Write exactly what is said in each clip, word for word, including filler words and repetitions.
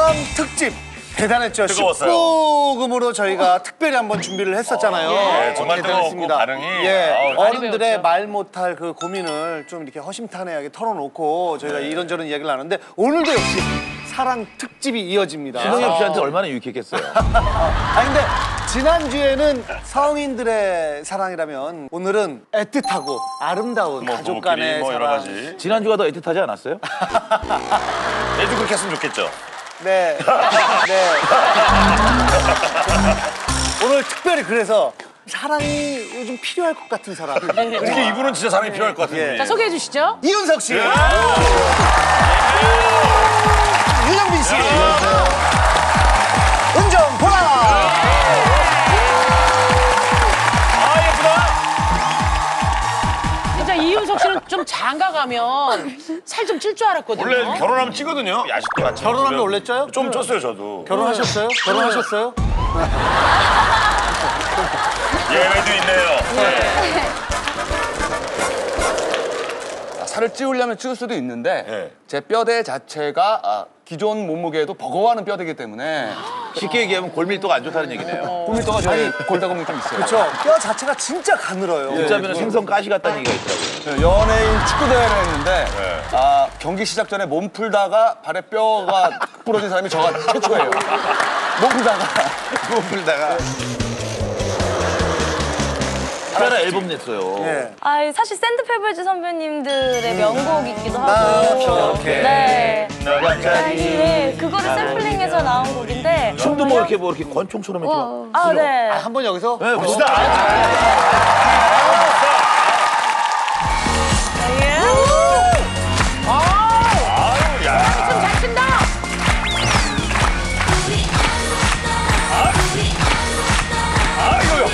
사랑 특집 대단했죠. 뜨거웠어요. 십구 금으로 저희가 특별히 한번 준비를 했었잖아요. 예, 정말 뜨거웠고 반응이. 예, 아우, 어른들의 말 못할 그 고민을 좀 이렇게 허심탄회하게 털어놓고 저희가 네. 이런저런 이야기를 나누는데 오늘도 역시 사랑 특집이 이어집니다. 신동엽 씨한테 얼마나 유익했겠어요. 아 근데 지난주에는 성인들의 사랑이라면 오늘은 애틋하고 아름다운 뭐 가족 간의 뭐 여러 사랑. 가지. 지난주가 더 애틋하지 않았어요? 매주 그렇게 했으면 좋겠죠. 네. 네. 오늘 특별히 그래서 사랑이 요즘 필요할 것 같은 사람. 특히 이분은 진짜 사랑이 필요할 것 같은 예. 분이. 자, 소개해 주시죠. 이윤석 씨. 유정빈 씨. 은정 보라. 아 예쁘다. 진짜 이윤석 씨는 좀 장가 가면 살 좀 찔 줄 알았거든요. 원래 결혼하면 찌거든요. 야식도 같이. 결혼하면 먹으면. 원래 쪄요? 좀 쪘어요 저도. 결혼하셨어요? 결혼하셨어요? 예외도 있네요. 살을 찌우려면 찌울 수도 있는데 네. 제 뼈대 자체가 아, 기존 몸무게에도 버거워하는 뼈대이기 때문에 쉽게 얘기하면 골밀도가 안 좋다는 얘기네요. 골밀도가 저희 골다공이 좀 있어요. 그렇죠. 뼈 자체가 진짜 가늘어요. 문자면 생선 가시 같다는 얘기가 있더라고요. 네, 연예인 축구 대회를 했는데 네. 아, 경기 시작 전에 몸 풀다가 발에 뼈가 부러진 사람이 저가 최초예요. 몸 풀다가 못 풀다가. 하나 앨범 냈어요. 예. 아, 사실 샌드페블즈 선배님들의 명곡이기도 나 하고. 저렇게. 네. 갑자기. 네, 그거를 샘플링해서 나온 곡인데. 춤도 뭐 이렇게 뭐 이렇게 권총처럼 이렇게 막. 아, 네. 아, 한번 여기서 네, 봅시다. 아유 야. 춤 잘 춘다. 아이고요.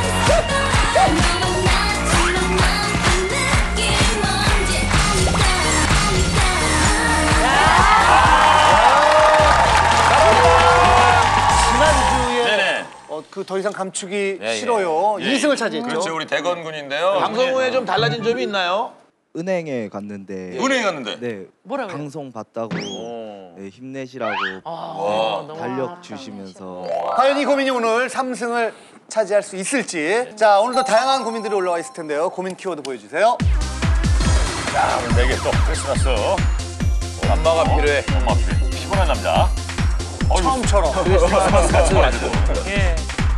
지난주에 네네. 어, 그 더 이상 감추기 예, 예. 싫어요. 예. 이 승을 차지했죠. 그렇죠 우리 대건군인데요. 방송 후에 좀 달라진 점이 있나요? 은행에 갔는데 은행 갔는데. 네 뭐라고요? 방송 봤다고 네, 힘내시라고 아, 너무 달력 고맙다. 주시면서 과연 이 고민이 오늘 삼 승을 차지할 수 있을지. 자, 오늘도 다양한 고민들이 올라와 있을 텐데요. 고민 키워드 보여주세요. 자 오늘 내게 또 크리스마스. 엄마가 필요해. 엄마 필요해. 피곤한 남자. 어이구. 처음처럼. 크리스마스 같이 가지고. 예.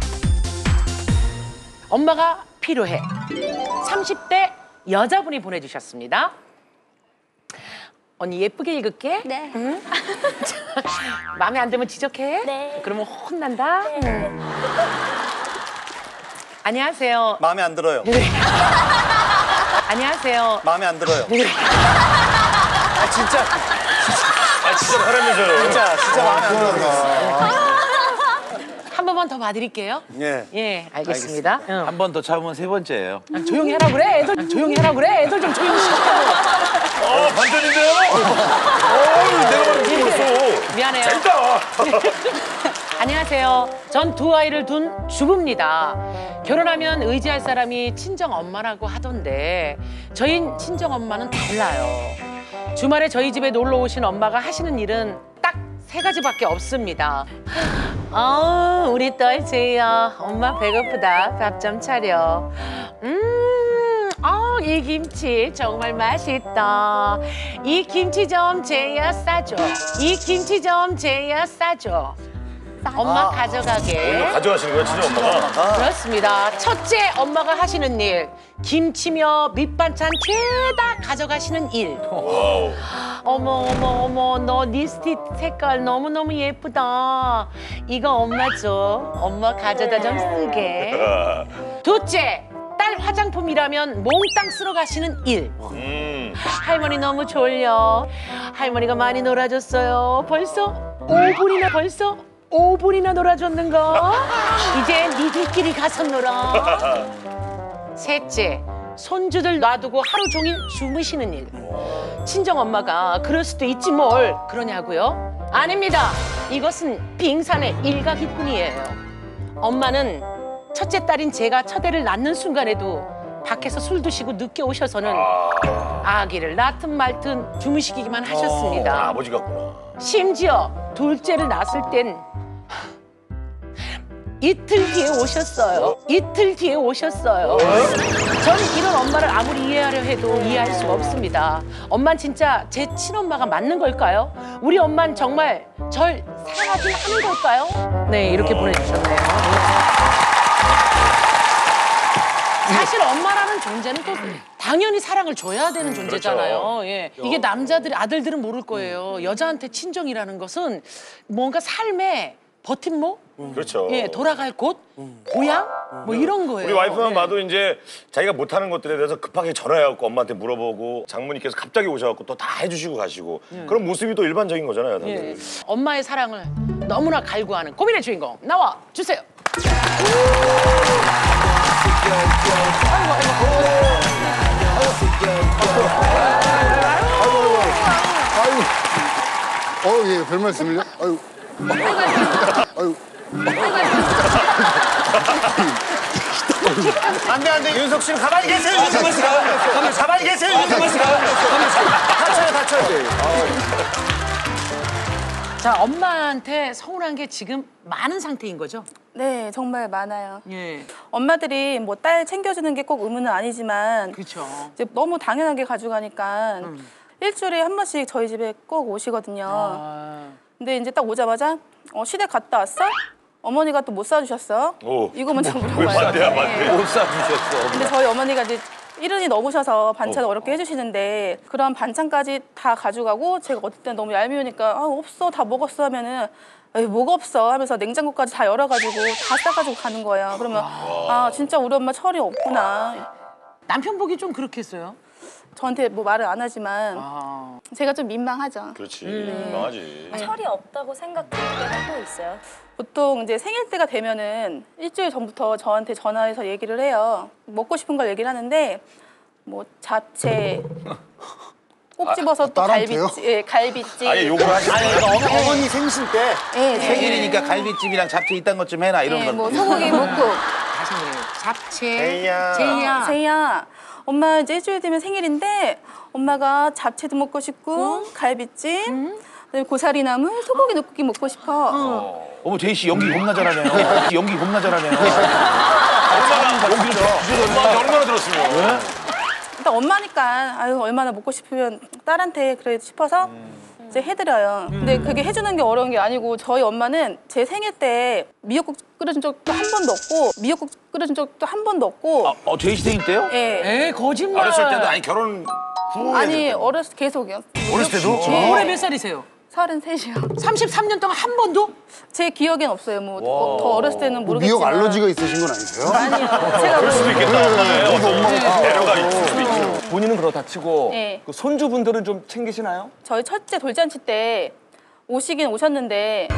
엄마가 필요해. 삼십 대 여자분이 보내주셨습니다. 언니 예쁘게 읽을게. 네. 응? 마음에 안 들면 지적해. 네. 그러면 혼난다. 응. 안녕하세요. 마음에 안 들어요. 안녕하세요. 마음에 안 들어요. 아, 진짜, 아 진짜 바람이죠. 진짜, 진짜 마음에 안 들어요. 한 번만 더 봐드릴게요. 예. 예, 알겠습니다. 응. 한 번 더 참으면 세 번째예요. 아, 조용히 하라 그래. 애들 조용히 하라 그래. 애들 좀 조용히 시켜. 어 반전인데요? 어우 내가 말을 모르겠어. 미안해요. 재밌다. 안녕하세요. 전 두 아이를 둔 주부입니다. 결혼하면 의지할 사람이 친정 엄마라고 하던데 저희 친정 엄마는 달라요. 주말에 저희 집에 놀러 오신 엄마가 하시는 일은 딱 세 가지밖에 없습니다. 아, 우리 딸 제이야, 엄마 배고프다. 밥 좀 차려. 음, 아, 이 김치 정말 맛있다. 이 김치 좀 제이야 싸줘. 이 김치 좀 제이야 싸줘. 엄마 가져가게. 가져가시는 거야 진짜 엄마가. 그렇습니다. 첫째 엄마가 하시는 일, 김치며 밑반찬 죄다 가져가시는 일. 와우. 어머 어머 어머, 너 립스틱 색깔 너무너무 예쁘다. 이거 엄마 줘. 엄마 가져다 좀 쓰게. 둘째, 딸 화장품이라면 몽땅 쓸어 가시는 일. 음. 할머니 너무 졸려. 할머니가 많이 놀아줬어요. 벌써 오 분이나 벌써 오 분이나 놀아줬는가? 이제 니들끼리 가서 놀아. 셋째, 손주들 놔두고 하루 종일 주무시는 일. 친정엄마가 그럴 수도 있지 뭘 그러냐고요? 아닙니다. 이것은 빙산의 일각일 뿐이에요. 엄마는 첫째 딸인 제가 첫애를 낳는 순간에도 밖에서 술 드시고 늦게 오셔서는 아기를 낳든 말든 주무시기만 하셨습니다. 아버지 같구나. 심지어 둘째를 낳았을 땐 이틀 뒤에 오셨어요. 이틀 뒤에 오셨어요. 전 이런 엄마를 아무리 이해하려 해도 이해할 수가 없습니다. 엄만 진짜 제 친엄마가 맞는 걸까요? 우리 엄만 정말 절 사랑하긴 하는 걸까요? 네, 이렇게 보내주셨네요. 사실 엄마라는 존재는 또 당연히 사랑을 줘야 되는 존재잖아요. 예. 이게 남자들이 아들들은 모를 거예요. 여자한테 친정이라는 것은 뭔가 삶의 버팀목? 그렇죠. 예, 돌아갈 곳? 고향? 뭐 이런 거예요. 우리 와이프만 예. 봐도 이제 자기가 못하는 것들에 대해서 급하게 전화해갖고 엄마한테 물어보고 장모님께서 갑자기 오셔갖고 또 다 해주시고 가시고 그런 모습이 또 일반적인 거잖아요. 다들. 예. 엄마의 사랑을 너무나 갈구하는 고민의 주인공 나와 주세요. 어, 예, 별 말씀을요? 아유. 아유. 안돼 안돼 윤석 씨는 가만히 계세요. 윤석 씨 가만히 가만히 계세요. 윤석 씨 다쳐요 다쳐요. 자, 엄마한테 서운한 게 지금 많은 상태인 거죠? 네, 정말 많아요. 예. 엄마들이 뭐 딸 챙겨주는 게 꼭 의무는 아니지만 그렇죠. 이제 너무 당연하게 가져가니까 음. 일주일에 한 번씩 저희 집에 꼭 오시거든요. 아. 근데 이제 딱 오자마자 어, 시댁 갔다 왔어? 어머니가 또 못 사주셨어? 오. 이거 먼저 왜 물어봐요. 반대야, 반대. 못 사주셨어. 근데 저희 어머니가 이제 일흔이 넘으셔서 반찬을 어. 어렵게 해주시는데 그런 반찬까지 다 가져가고 제가 어떨 땐 너무 얄미우니까 아, 없어 다 먹었어 하면은 에이, 뭐가 없어 하면서 냉장고까지 다 열어가지고 다 싸가지고 가는 거예요. 그러면 아 진짜 우리 엄마 철이 없구나. 남편 보기 좀 그렇겠어요? 저한테 뭐 말을 안 하지만 아. 제가 좀 민망하죠. 그렇지. 음. 민망하지. 철이 없다고 생각될 때가 또 있어요? 보통 이제 생일 때가 되면은 일주일 전부터 저한테 전화해서 얘기를 해요. 먹고 싶은 걸 얘기를 하는데 뭐 잡채, 꼭집어서 또 딸한테요? 갈비찜, 예, 갈비찜. 아예 욕을 하시는 아니 거예요? 그러니까 어머, 어머니 생신 때 예, 생일이니까 갈비찜이랑 잡채 이딴 것 좀 해놔 이런 예, 거. 뭐 소고기 먹고. 다시 한번 해요. 잡채. 제이야. 제이야. 제이야, 엄마 이제 일주일 뒤면 생일인데 엄마가 잡채도 먹고 싶고 갈비찜, 그다음에 고사리나물, 소고기 넣기 먹고 싶어. 어머 제이 씨 연기 겁나 잘하네요. 연기 겁나 잘하네요. 엄마한테 얼마나 들었으면. 일단 엄마니까 아유 얼마나 먹고 싶으면 딸한테 그래 싶어서 이제 해드려요. 근데 그게 해주는 게 어려운 게 아니고 저희 엄마는 제 생일 때 미역국 끓여준 적도 한 번도 없고 미역국 끓여준 적도 한 번도 없고. 아, 어 제이 씨 생일 때요? 예. 에이, 거짓말. 어렸을 때도 아니 결혼 후에. 아니 어렸을 때 계속이요. 어렸을 때도? 예. 올해 몇 살이세요? 서른셋이요. 삼십삼 년 동안 한 번도? 제 기억엔 없어요. 뭐 더 어렸을 때는 뭐 모르겠지만. 미역 알러지가 있으신 건 아니세요? 아니요. 제가 그럴 수도 있겠다. 엄마의 저도 어떤 엄마가 배려가 있을 수도 있죠. 본인은 그렇다 치고 네. 그 손주분들은 좀 챙기시나요? 저희 첫째 돌잔치 때 오시긴 오셨는데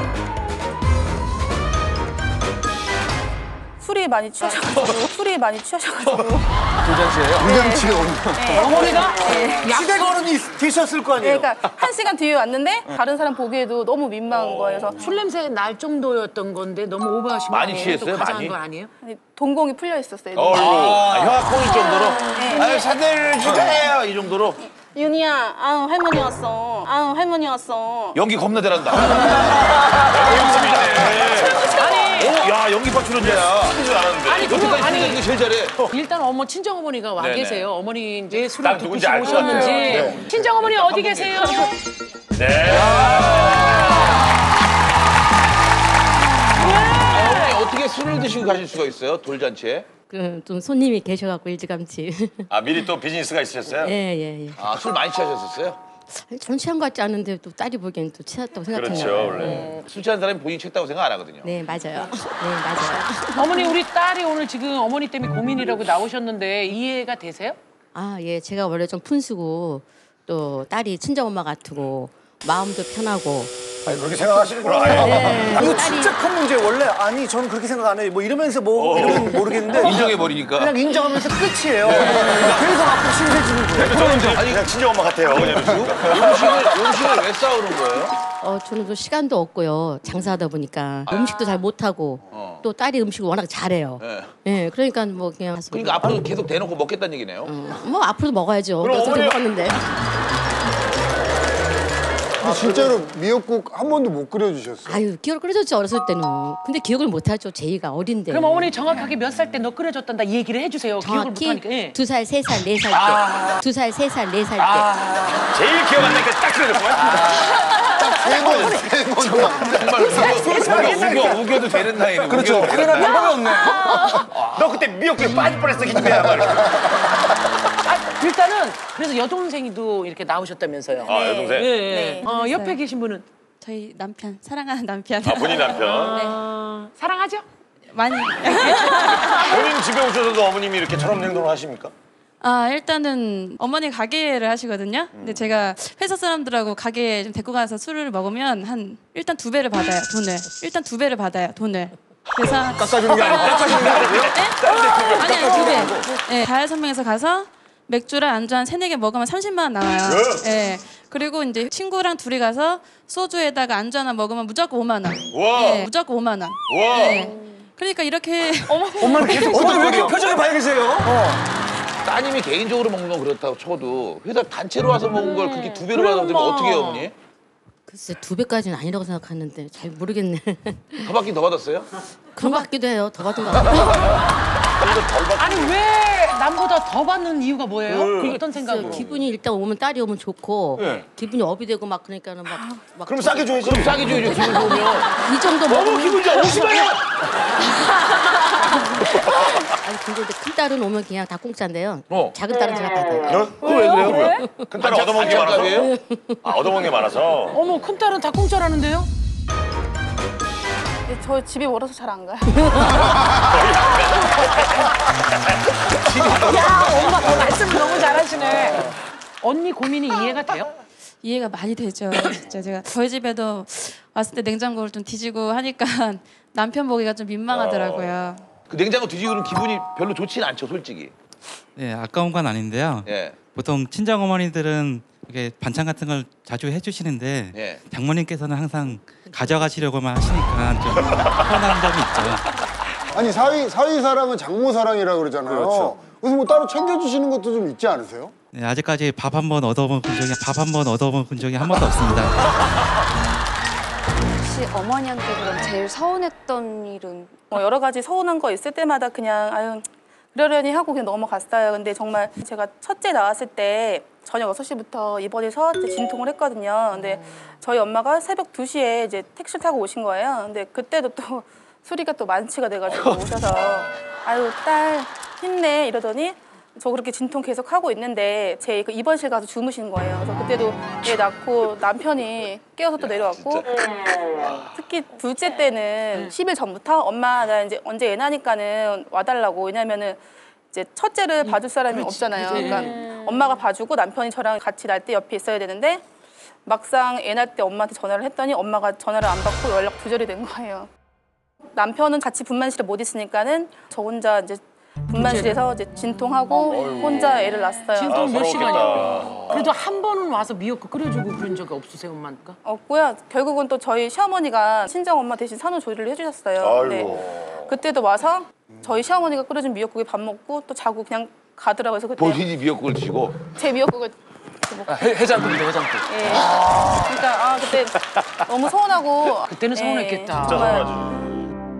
술이 많이 취하셔가지고 술이 많이 취하셔가지고 돌잔치예요? 불잔치에 오는. 네. 어머니가? 네. 시댁 어른이 드셨을 거 아니에요. 그러니까 한 시간 뒤에 왔는데 다른 사람 보기에도 너무 민망한 거예요. 그래서 술 냄새 날 정도였던 건데 너무 오버하신 거 많이 아니에요? 취했어요? 또 가장한 많이? 건 아니에요? 아니, 동공이 풀려 있었어요. 아, 혀가 꼬일 정도로. 네. 아유 사들 축하해요 이 정도로. 윤희야, 아우 할머니 왔어. 아우 할머니 왔어. 연기 겁나 잘한다. 오, 야 연기파 출연자야. 하지 않았는데. 아니, 그거 여태까지 아니. 연기 제일 잘해. 일단 어머 친정 어머니가 와 네네. 계세요. 어머니 이제 술을 딱 드시고 누군지 알것 같아요. 오셨는지. 네. 친정 어머니 어디 계세요? 네. 어머니 어떻게 술을 드시고 가실 수가 있어요 돌잔치에? 그 좀 손님이 계셔갖고 일찌감치. 아 미리 또 비즈니스가 있으셨어요? 예예 예. 아 술 많이 취하셨었어요? 전 취한 것 같지 않은데 또 딸이 보기엔 또 취했다고 생각했나 그렇죠 봐요. 원래. 술 취한 사람이 본인이 취했다고 생각 안 하거든요. 네 맞아요. 네 맞아요. 어머니 우리 딸이 오늘 지금 어머니 때문에 고민이라고 나오셨는데 이해가 되세요? 아 예 제가 원래 좀 푼수고 또 딸이 친정 엄마 같고 마음도 편하고. 아니 그렇게 생각하시는구나. 아예. 네. 이거 딸이 진짜 큰 문제. 원래 아니 저는 그렇게 생각 안 해요. 뭐 이러면서 뭐 이러면 모르겠는데 인정해 버리니까. 그냥 인정하면서 끝이에요. 계속 앞으로 신세지는 거예요. 아니 그냥 친정 엄마 같아요. 그냥 음식을 음식을 왜 싸우는 거예요? 어 저는 또 시간도 없고요 장사하다 보니까 음식도 잘 못하고 어. 또 딸이 음식을 워낙 잘해요. 네. 예 그러니까 뭐 그냥. 그러니까 앞으로 계속 대놓고 먹겠다는 얘기네요. 어, 뭐 앞으로도 먹어야죠. 그럼 어차피 어머니- 먹었는데. 근데 진짜로 미역국 한 번도 못 끓여주셨어요. 아유 기억을 끓여줬지 어렸을 때는. 근데 기억을 못하죠. 제이가 어린데. 그럼 어머니 정확하게 몇 살 때 너 끓여줬단다 이 얘기를 해주세요. 기억을 정확히 못하니까. 예. 두 살, 세 살, 네 살 때. 두 살, 세 살, 네 살 때. 제일 기억 안 나니까 딱 끓여줬구나. 세 번, 세 번. 정말 우겨 우겨도 되는 나이네. 그렇죠. 우겨도 되는 표현할 나이. 방법이 없네. 너 그때 미역국에 빠질 뻔했어 기집애야 말. 아, 일단은 그래서 여동생이도 이렇게 나오셨다면서요. 아 여동생. 예, 예. 네. 어, 옆에 계신 분은 저희 남편, 사랑하는 남편. 아 본인 남편. 어, 사랑하죠? 많이. 본인 집에 오셔서도 어머님이 이렇게 저런 행동을 하십니까? 아, 일단은 어머니 가게를 하시거든요. 근데 제가 회사 사람들하고 가게에 좀 데리고 가서 술을 먹으면 한 일단 두 배를 받아요, 돈을. 일단 두 배를 받아요, 돈을. 그래서 깎아주는 게 아니고 깎아주는 게 아니고요? 아니, 아니, 두 배. 네, 다섯 명에서 가서 맥주랑 안주 한 세네 개 먹으면 삼십만 원 나와요. 예. 그리고 이제 친구랑 둘이 가서 소주에다가 안주 하나 먹으면 무조건 오만 원. 와. 예, 무조건 오만 원. 와. 예. 그러니까 이렇게 엄마는 계속 어머니 왜 이렇게 표정이 밝으세요? 따님이 개인적으로 먹는 건 그렇다고 쳐도 회사 단체로 와서 먹은 걸 그렇게 두 배로 받아들면 어떻게 해요, 어머니? 글쎄 두 배까지는 아니라고 생각하는데 잘 모르겠네. 더 받긴 더 받았어요? 그런 것 같기도 해요. 더 받은 것 같아요. 아니 왜 남보다 더 받는 이유가 뭐예요? 그게 어떤 생각으로? 기분이 일단 오면 딸이 오면 좋고 네. 기분이 업이 되고 막 그러니까는 막, 막 그럼 싸게 줘야지. 그럼 싸게 줘야죠, 기분 좋으면. 이 정도 어머 먹으면 기분 좋아. 오십만 원. 아니 근데 이제 큰 딸은 오면 그냥 다 공짜인데요. 어. 작은 딸은 제가 받아요. 어? 왜 그래요? 큰 딸은 얻어먹는 게 많아서. 가게예요? 아 얻어먹는 게 많아서. 어머 큰딸은 다 공짜라는데요? 근데 저 집이 멀어서 잘 안 가요. 야 엄마가 말씀을 너무 잘하시네. 언니 고민이 이해가 돼요? 이해가 많이 되죠. 진짜 제가 저희 집에도 왔을 때 냉장고를 좀 뒤지고 하니까 남편 보기가 좀 민망하더라고요. 그 냉장고 뒤지고는 기분이 별로 좋지는 않죠, 솔직히. 네, 아까운 건 아닌데요. 예. 보통 친정 어머니들은 이렇게 반찬 같은 걸 자주 해주시는데 예. 장모님께서는 항상 가져가시려고만 하시니까 좀 서운한 점이 있죠. 아니 사위 사위 사랑은 장모 사랑이라고 그러잖아요. 그렇죠. 그래서 뭐 따로 챙겨주시는 것도 좀 있지 않으세요? 네, 아직까지 밥 한 번 얻어먹은 적이 밥 한 번 얻어먹은 적이 한 번도 없습니다. 혹시 어머니한테 그럼 제일 서운했던 일은? 뭐 여러 가지 서운한 거 있을 때마다 그냥 아유 그러려니 하고 그냥 넘어갔어요. 근데 정말 제가 첫째 나왔을 때 저녁 여섯 시부터 입원해서 이제 진통을 했거든요. 근데 저희 엄마가 새벽 두 시에 이제 택시를 타고 오신 거예요. 근데 그때도 또 소리가 또 만취가 돼가지고 오셔서 아유 딸 힘내 이러더니 저 그렇게 진통 계속 하고 있는데 제 그 입원실 가서 주무시는 거예요. 그래서 그때도 애 낳고 남편이 깨워서 또 내려왔고 특히 둘째 때는 십 일 전부터 엄마 나 이제 언제 애 낳으니까는 와달라고. 왜냐면은 이제 첫째를 봐줄 사람이 없잖아요. 그러니까 엄마가 봐주고 남편이 저랑 같이 날 때 옆에 있어야 되는데 막상 애 낳을 때 엄마한테 전화를 했더니 엄마가 전화를 안 받고 연락 두절이 된 거예요. 남편은 같이 분만실에 못 있으니까는 저 혼자 이제 분만실에서 이제 진통하고 혼자 애를 낳았어요. 진통 몇 서럽겠다. 시간이요? 그래도 한 번은 와서 미역국 끓여주고 그런 적이 없으세요 엄마니까? 없고요. 결국은 또 저희 시어머니가 친정 엄마 대신 산후조리를 해주셨어요. 근데 아이고. 그때도 와서 저희 시어머니가 끓여준 미역국에 밥 먹고 또 자고 그냥 가더라고요. 그래서 그때 본인이 미역국을 드시고. 제 미역국을 아, 해, 해장국인데 해장국. 예. 그러니까 아 그때 너무 서운하고 그때는 서운했겠다. 예, 진짜 정말 서운하지.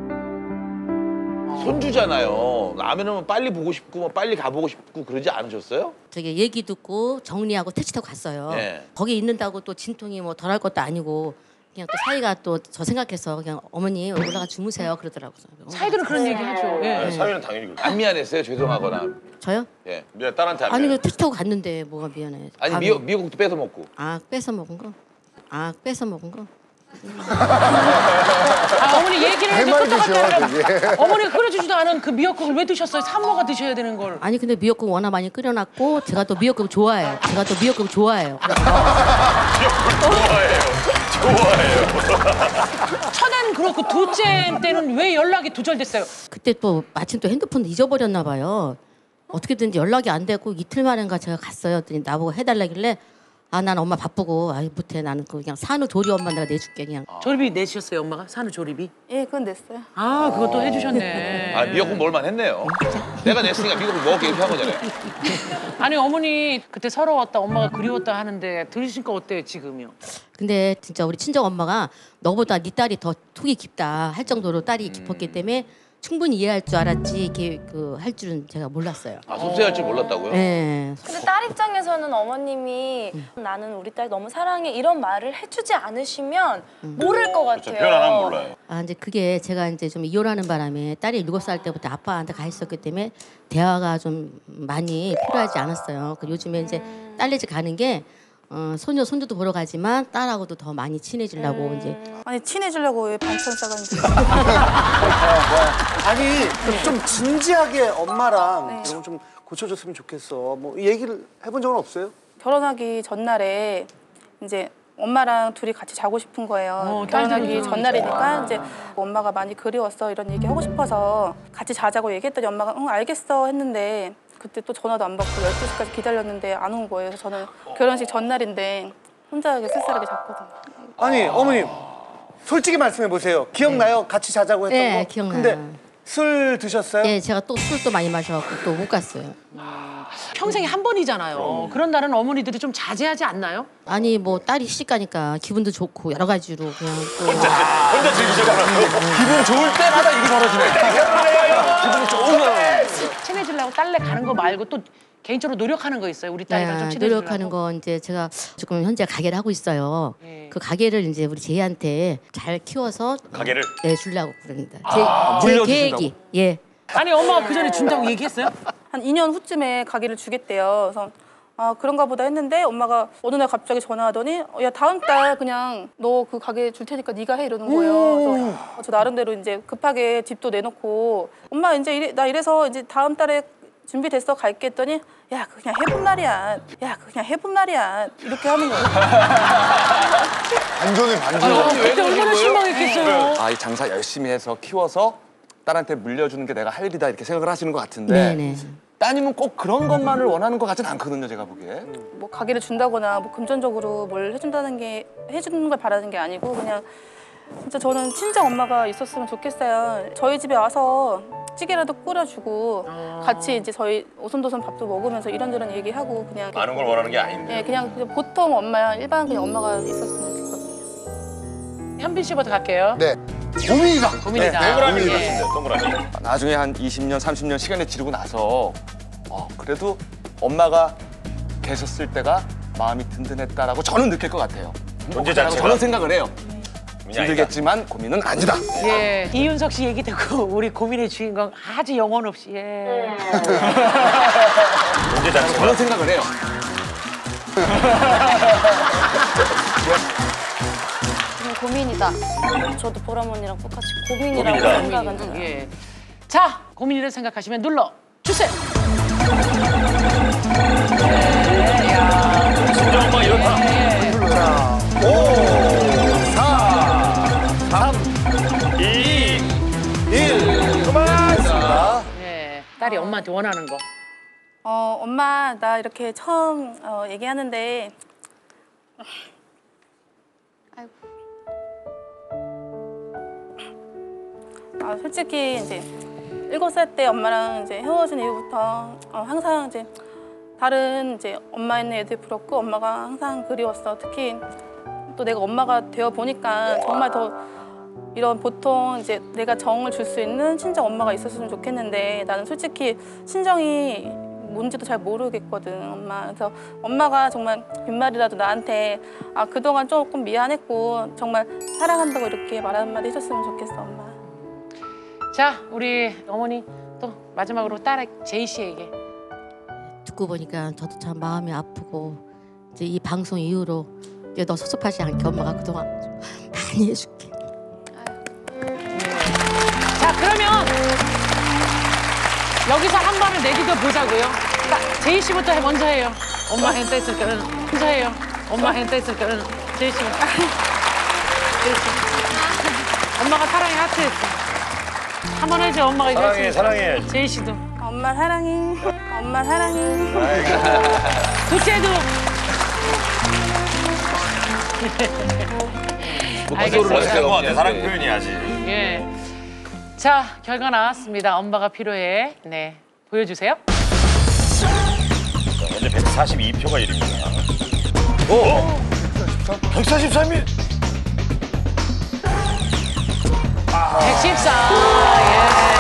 손주잖아요. 라면은 빨리 보고 싶고 뭐 빨리 가보고 싶고 그러지 않으셨어요? 저기 얘기 듣고 정리하고 택시 타고 갔어요. 네. 거기 있는다고 또 진통이 뭐 덜할 것도 아니고 그냥 또 사이가 또 저 생각해서 그냥 어머니 올라가 주무세요 그러더라고요. 사이들은 그런 얘기 하죠. 예. 네, 사위는 당연히 그렇죠. 안 미안했어요? 죄송하거나. 저요? 예. 미안 딸한테 안 아니 미안해. 그 택시 타고 갔는데 뭐가 미안해. 아니 밥은- 미역, 미역국도 뺏어 먹고. 아 뺏어 먹은 거? 아 뺏어 먹은 거? 아 어머니 얘기를 했는데 해맑으셔 끄떡하다가 되게. 어머니가 끓여주지도 않은 그 미역국을 왜 드셨어요? 산모가 드셔야 되는 걸. 아니 근데 미역국 워낙 많이 끓여놨고 제가 또 미역국 좋아해요. 제가 또 미역국 좋아해요. 첫애는 그렇고 둘째 때는 왜 연락이 두절됐어요? 그때 또 마침 또 핸드폰 잊어버렸나 봐요. 어떻게든지 연락이 안 되고 이틀 만인가 제가 갔어요. 그랬더니 나보고 해달라길래 아, 난 엄마 바쁘고 아이 못해. 나는 그 그냥 산후조리 엄마 내가 내줄게 그냥. 조리비 내주셨어요, 엄마가? 산후조리비? 예, 그건 냈어요. 아, 그것도 해주셨네. 아 미역국 먹을만 했네요. 내가 냈으니까 미역국 먹을게 이렇게 한 거잖아요. 아니, 어머니 그때 서러웠다, 엄마가 그리웠다 하는데 들으시니까 어때요, 지금요? 근데 진짜 우리 친정 엄마가 너보다 네 딸이 더 톡이 깊다 할 정도로 딸이 깊었기 때문에 충분히 이해할 줄 알았지 이게 그 할 줄은 제가 몰랐어요. 아 섭세할 줄 몰랐다고요? 네. 근데 딸 입장에서는 어머님이 나는 우리 딸 너무 사랑해 이런 말을 해주지 않으시면 모를 것 같아요. 표현 안 하면 몰라요. 아 이제 그게 제가 이제 좀 이혼하는 바람에 딸이 일곱 살 때부터 아빠한테 가 있었기 때문에 대화가 좀 많이 필요하지 않았어요. 그 요즘에 이제 딸네 집 가는 게 어, 소녀 손주도 보러 가지만 딸하고도 더 많이 친해지려고 음. 이제. 아니 친해지려고 왜 반찬 싸가는지. 아니 좀 진지하게 엄마랑 네. 이런 거 좀 고쳐줬으면 좋겠어. 뭐 얘기를 해본 적은 없어요? 결혼하기 전날에 이제 엄마랑 둘이 같이 자고 싶은 거예요. 어, 결혼하기 딸들이 전날이니까 이제 엄마가 많이 그리웠어 이런 얘기 하고 싶어서 같이 자자고 얘기했더니 엄마가 응 알겠어 했는데 그때 또 전화도 안 받고 열두 시까지 기다렸는데 안 온 거예요. 그래서 저는 결혼식 전날인데 혼자 이렇게 쓸쓸하게 잤거든요. 아니 어머님 솔직히 말씀해 보세요. 기억나요? 같이 자자고 했던 네, 거? 기억나요. 근데 술 드셨어요? 예, 제가 또 술도 많이 마셔갖고 또 못 갔어요. 평생에 한 번이잖아요. 그런 날은 어머니들이 좀 자제하지 않나요? 아니 뭐 딸이 시집 가니까 기분도 좋고 여러 가지로 그냥 또. 혼자 즐기잖아요. 기분 좋을 때마다 일이 벌어지네. 기분이 좋으면. 친해지려고 딸네 가는 거 말고 또 개인적으로 노력하는 거 있어요? 우리 딸이랑 좀 네, 친해지려고. 노력하는 거 이제 제가 지금 현재 가게를 하고 있어요. 네. 그 가게를 이제 우리 제이한테 잘 키워서 가게를? 내 주려고 그럽니다. 제, 아, 제 물려주신다고? 계획이 예. 아니, 엄마가 그 전에 준다고 얘기했어요? 한 이 년 후쯤에 가게를 주겠대요. 그래서 아 그런가 보다 했는데 엄마가 어느 날 갑자기 전화하더니 어, 야 다음 달 그냥 너 그 가게 줄 테니까 네가 해 이러는 거예요. 그래서 어, 저 나름대로 이제 급하게 집도 내놓고 엄마 이제 이래, 나 이래서 이제 다음 달에 준비됐어 갈게 했더니 야 그냥 해본 말이야. 야 그냥 해본 말이야. 이렇게 하는 거예요. 반전에 반전. 어, 그때 얼마나 실망했겠어요. 아, 이 장사 열심히 해서 키워서 딸한테 물려주는 게 내가 할 일이다 이렇게 생각을 하시는 것 같은데 네네. 따님은 꼭 그런 것만을 원하는 것 같지는 않거든요, 제가 보기에. 뭐 가게를 준다거나 뭐 금전적으로 뭘 해준다는 게 해주는 걸 바라는 게 아니고 그냥 진짜 저는 친정 엄마가 있었으면 좋겠어요. 저희 집에 와서 찌개라도 끓여주고 같이 이제 저희 오손도손 밥도 먹으면서 이런저런 얘기하고 그냥 많은 걸 원하는 게 아닌데. 예 그냥, 그냥 보통 엄마 일반 그냥 엄마가 있었으면 좋겠거든요. 현빈 씨부터 갈게요. 네. 고민이다. 고민이다. 동그라미 예. 그러신대요, 동그라미. 나중에 한 이십 년, 삼십 년 시간을 지르고 나서 어, 그래도 엄마가 계셨을 때가 마음이 든든했다라고 저는 느낄 것 같아요. 존재 행복하다고 자체가. 저는 생각을 해요. 고민이 아니다. 힘들겠지만 고민은 아니다. 예, 이윤석 씨 얘기 듣고 우리 고민의 주인공 아주 영혼 없이 예. 존재 자체가. 저는 생각을 해요. 저는 고민이다. 저도 보람 언니랑 똑같이 고민이라고 고민이다. 생각은 해요. 예. 자, 고민이라 생각하시면 눌러 주세요. 친정 엄마 이렇다. 오, 사, 삼, 이. 일. 그만습니다. 예. 딸이 엄마한테 원하는 거. 어 엄마 나 이렇게 처음 어, 얘기하는데 아이고 아 솔직히 이제 일곱 살 때 엄마랑 이제 헤어진 이후부터 어, 항상 이제 다른 이제 엄마 있는 애들 부럽고 엄마가 항상 그리웠어. 특히 또 내가 엄마가 되어 보니까 정말 더 이런 보통 이제 내가 정을 줄 수 있는 친정 엄마가 있었으면 좋겠는데 나는 솔직히 친정이 뭔지도 잘 모르겠거든 엄마. 그래서 엄마가 정말 빈말이라도 나한테 아 그동안 조금 미안했고 정말 사랑한다고 이렇게 말 한마디 해줬으면 좋겠어 엄마. 자, 우리 어머니 또 마지막으로 딸 제이 씨에게. 듣고 보니까 저도 참 마음이 아프고 이제 이 방송 이후로 이제 너 섭섭하지 않게 엄마가 그동안 좀 많이 해줄게. 자, 그러면 여기서 한 번을 내기도 보자고요. 자, 제이 씨부터 해, 먼저 해요. 엄마 hen타 했을 때는 먼저 해요. 엄마 hen타 했을 때는 제이 씨가. 제이 씨. 엄마가 사랑해 하트 했어. 한 번 해줘, 엄마가 이거 사랑해, 했으니까. 사랑해. 제이 씨도. 엄마 사랑해. 엄마 사랑해. 둘째도. 알겠습니다. 사랑 표현이야지. 예. 자, 결과 나왔습니다. 엄마가 필요해. 네, 보여주세요. 현재 백사십이 표가 일 위입니다. 오! 백사십삼 위! 백십사. 예.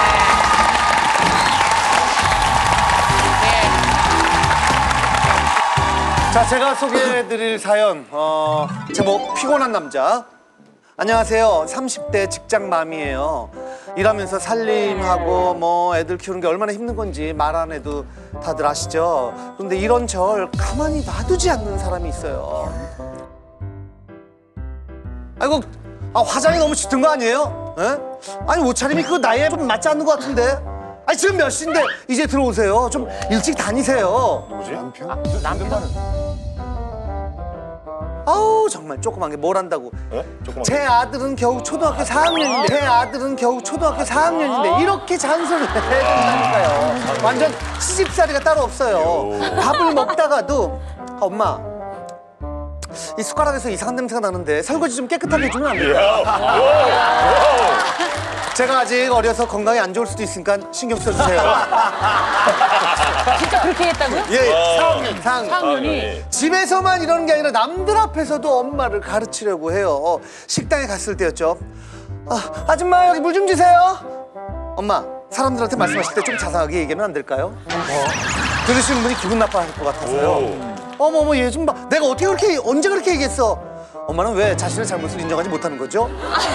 자, 제가 소개해드릴 사연, 어, 제목 피곤한 남자. 안녕하세요. 삼십 대 직장맘이에요. 일하면서 살림하고 뭐 애들 키우는 게 얼마나 힘든 건지 말 안 해도 다들 아시죠? 그런데 이런 절 가만히 놔두지 않는 사람이 있어요. 아이고, 아, 화장이 너무 짙은 거 아니에요? 에? 아니, 옷차림이 그 나이에 좀 맞지 않는 것 같은데? 아니, 지금 몇 시인데 이제 들어오세요. 좀 일찍 다니세요. 뭐지? 남편? 아, 남편? 아우, 정말 조그만 게 뭘 한다고. 네? 조그만 제 아들은 겨우 초등학교 사 학년인데 제 아들은 겨우 초등학교 사 학년인데 이렇게 잔소리를 해준다니까요. 완전 시집살이가 따로 없어요. 밥을 먹다가도 엄마, 이 숟가락에서 이상한 냄새가 나는데 설거지 좀 깨끗하게 해주면 안 될까요? 제가 아직 어려서 건강이 안 좋을 수도 있으니까 신경 써주세요. 진짜 그렇게 했다고요? 예, 사 학년, 사 학년. 사 학년이? 집에서만 이러는 게 아니라 남들 앞에서도 엄마를 가르치려고 해요. 식당에 갔을 때였죠. 아, 아줌마 여기 물 좀 주세요. 엄마, 사람들한테 말씀하실 때 좀 자상하게 얘기하면 안 될까요? 어? 들으시는 분이 기분 나빠할 것 같아서요. 어머 어머 얘 좀 봐. 내가 어떻게 그렇게 언제 그렇게 얘기했어? 엄마는 왜 자신의 잘못을 인정하지 못하는 거죠?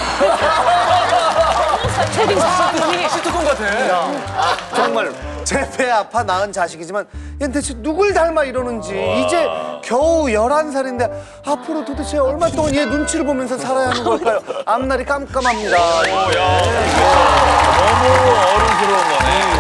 초딩 시트콤 같아. 야, 정말 제 배 아파 낳은 자식이지만 얘 대체 누굴 닮아 이러는지. 이제 겨우 열한 살인데 앞으로 도대체 얼마 동안 얘 눈치를 보면서 살아야 하는 걸까요? 앞날이 깜깜합니다. 너무 어른스러운 거네.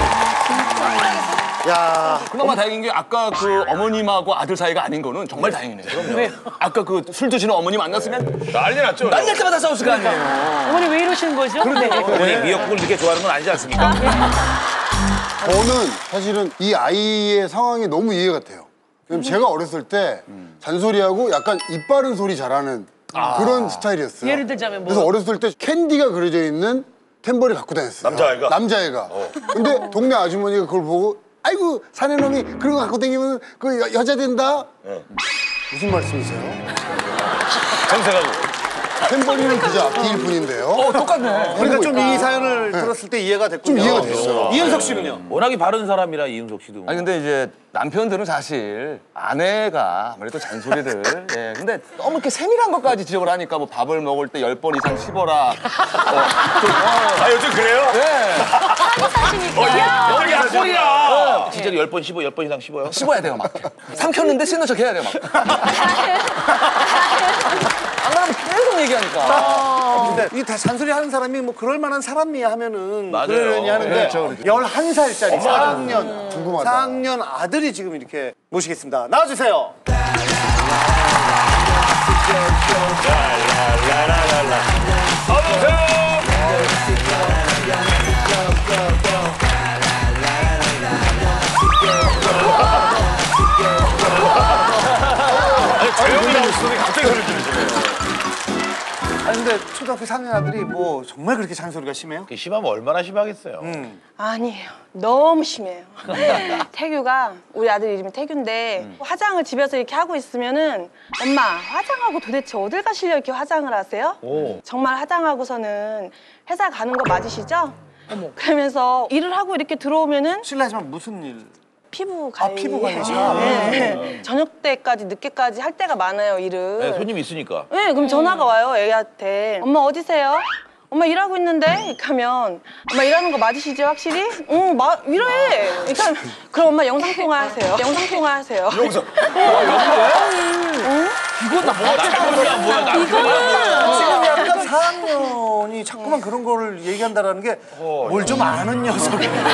야, 그나마 다행인 게 아까 그 어머님하고 아들 사이가 아닌 거는 정말 다행이네요. 왜요? 아까 그 술 드시는 어머니 만났으면 난리 났죠. 만날 때마다 싸웠을 거 아니에요. 어머니 왜 이러시는 거죠? 네. 어머니 미역국을 이렇게 좋아하는 건 아니지 않습니까? 저는 사실은 이 아이의 상황이 너무 이해가 돼요. 왜냐면 제가 어렸을 때 잔소리하고 약간 입 바른 소리 잘하는 그런 스타일이었어요. 예를 들자면 뭐? 그래서 어렸을 때 캔디가 그려져 있는 탬버리 갖고 다녔어요. 남자애가? 남자애가. 근데 동네 아주머니가 그걸 보고 아이고 사내 놈이 그런 거 갖고 다니면 그 여, 여자 된다? 무슨 말씀이세요? 정색하고. 탬버리는 그저 앞뒤일 뿐인데요. 어, 똑같네. 그러니까 좀 이 사연을 들었을 때 이해가 됐군요. 좀 이해가 됐어요. 이은석 씨는요? 워낙에 바른 사람이라 이윤석 씨도. 아니 근데 이제 남편들은 사실 아내가 아무래도 잔소리를 예 근데 너무 이렇게 세밀한 것까지 지적을 하니까 뭐 밥을 먹을 때 열 번 이상 씹어라. 어, 좀, 어, 아, 요즘 그래요? 네. 어, 여기 약골이야. 진짜로 열 번 씹어, 열 번 이상 씹어요? 씹어야 돼요 막. 삼켰는데 씹는 척 해야 돼요 막. 안 그러면 계속 얘기하니까. 근데 이 다 잔소리 하는 사람이 뭐 그럴 만한 사람이야 하면은 맞아요. 그러려니 하는데 그렇죠, 그렇죠. 열한 살짜리 사 학년, 궁금하다. 사 학년 아들이 지금 이렇게 모시겠습니다. 나와주세요. 조용히 나오시더니 갑자기 소리 들으시네요. 아니 근데 초등학교 사 학년 아들이 뭐 정말 그렇게 잔소리가 심해요? 그 심하면 얼마나 심하겠어요. 아니에요. 너무 심해요. 태규가 우리 아들 이름이 태규인데 화장을 집에서 이렇게 하고 있으면은 엄마 화장하고 도대체 어딜 가시려 이렇게 화장을 하세요? 오. 정말 화장하고서는 회사 가는 거 맞으시죠? 그러면서 일을 하고 이렇게 들어오면은 실례하지만 무슨 일? 피부 관리. 아, 피부 관리죠? 네. 저녁 때까지 늦게까지 할 때가 많아요 일을. 네, 손님이 있으니까. 네, 그럼 전화가 와요, 애한테. 엄마 어디세요? 엄마 일하고 있는데? 이렇게 하면 엄마 일하는 거 맞으시죠, 확실히? 응, 마, 이래. 이렇게 하면 그럼 엄마 영상통화 하세요. 영상통화 하세요. 영상. 응? 이건 나 뭐야? 남편이야 뭐야? 남편이야 지금 약간 사 학년이 자꾸만 그런 거를 얘기한다라는 게 뭘 좀 아는 녀석인데.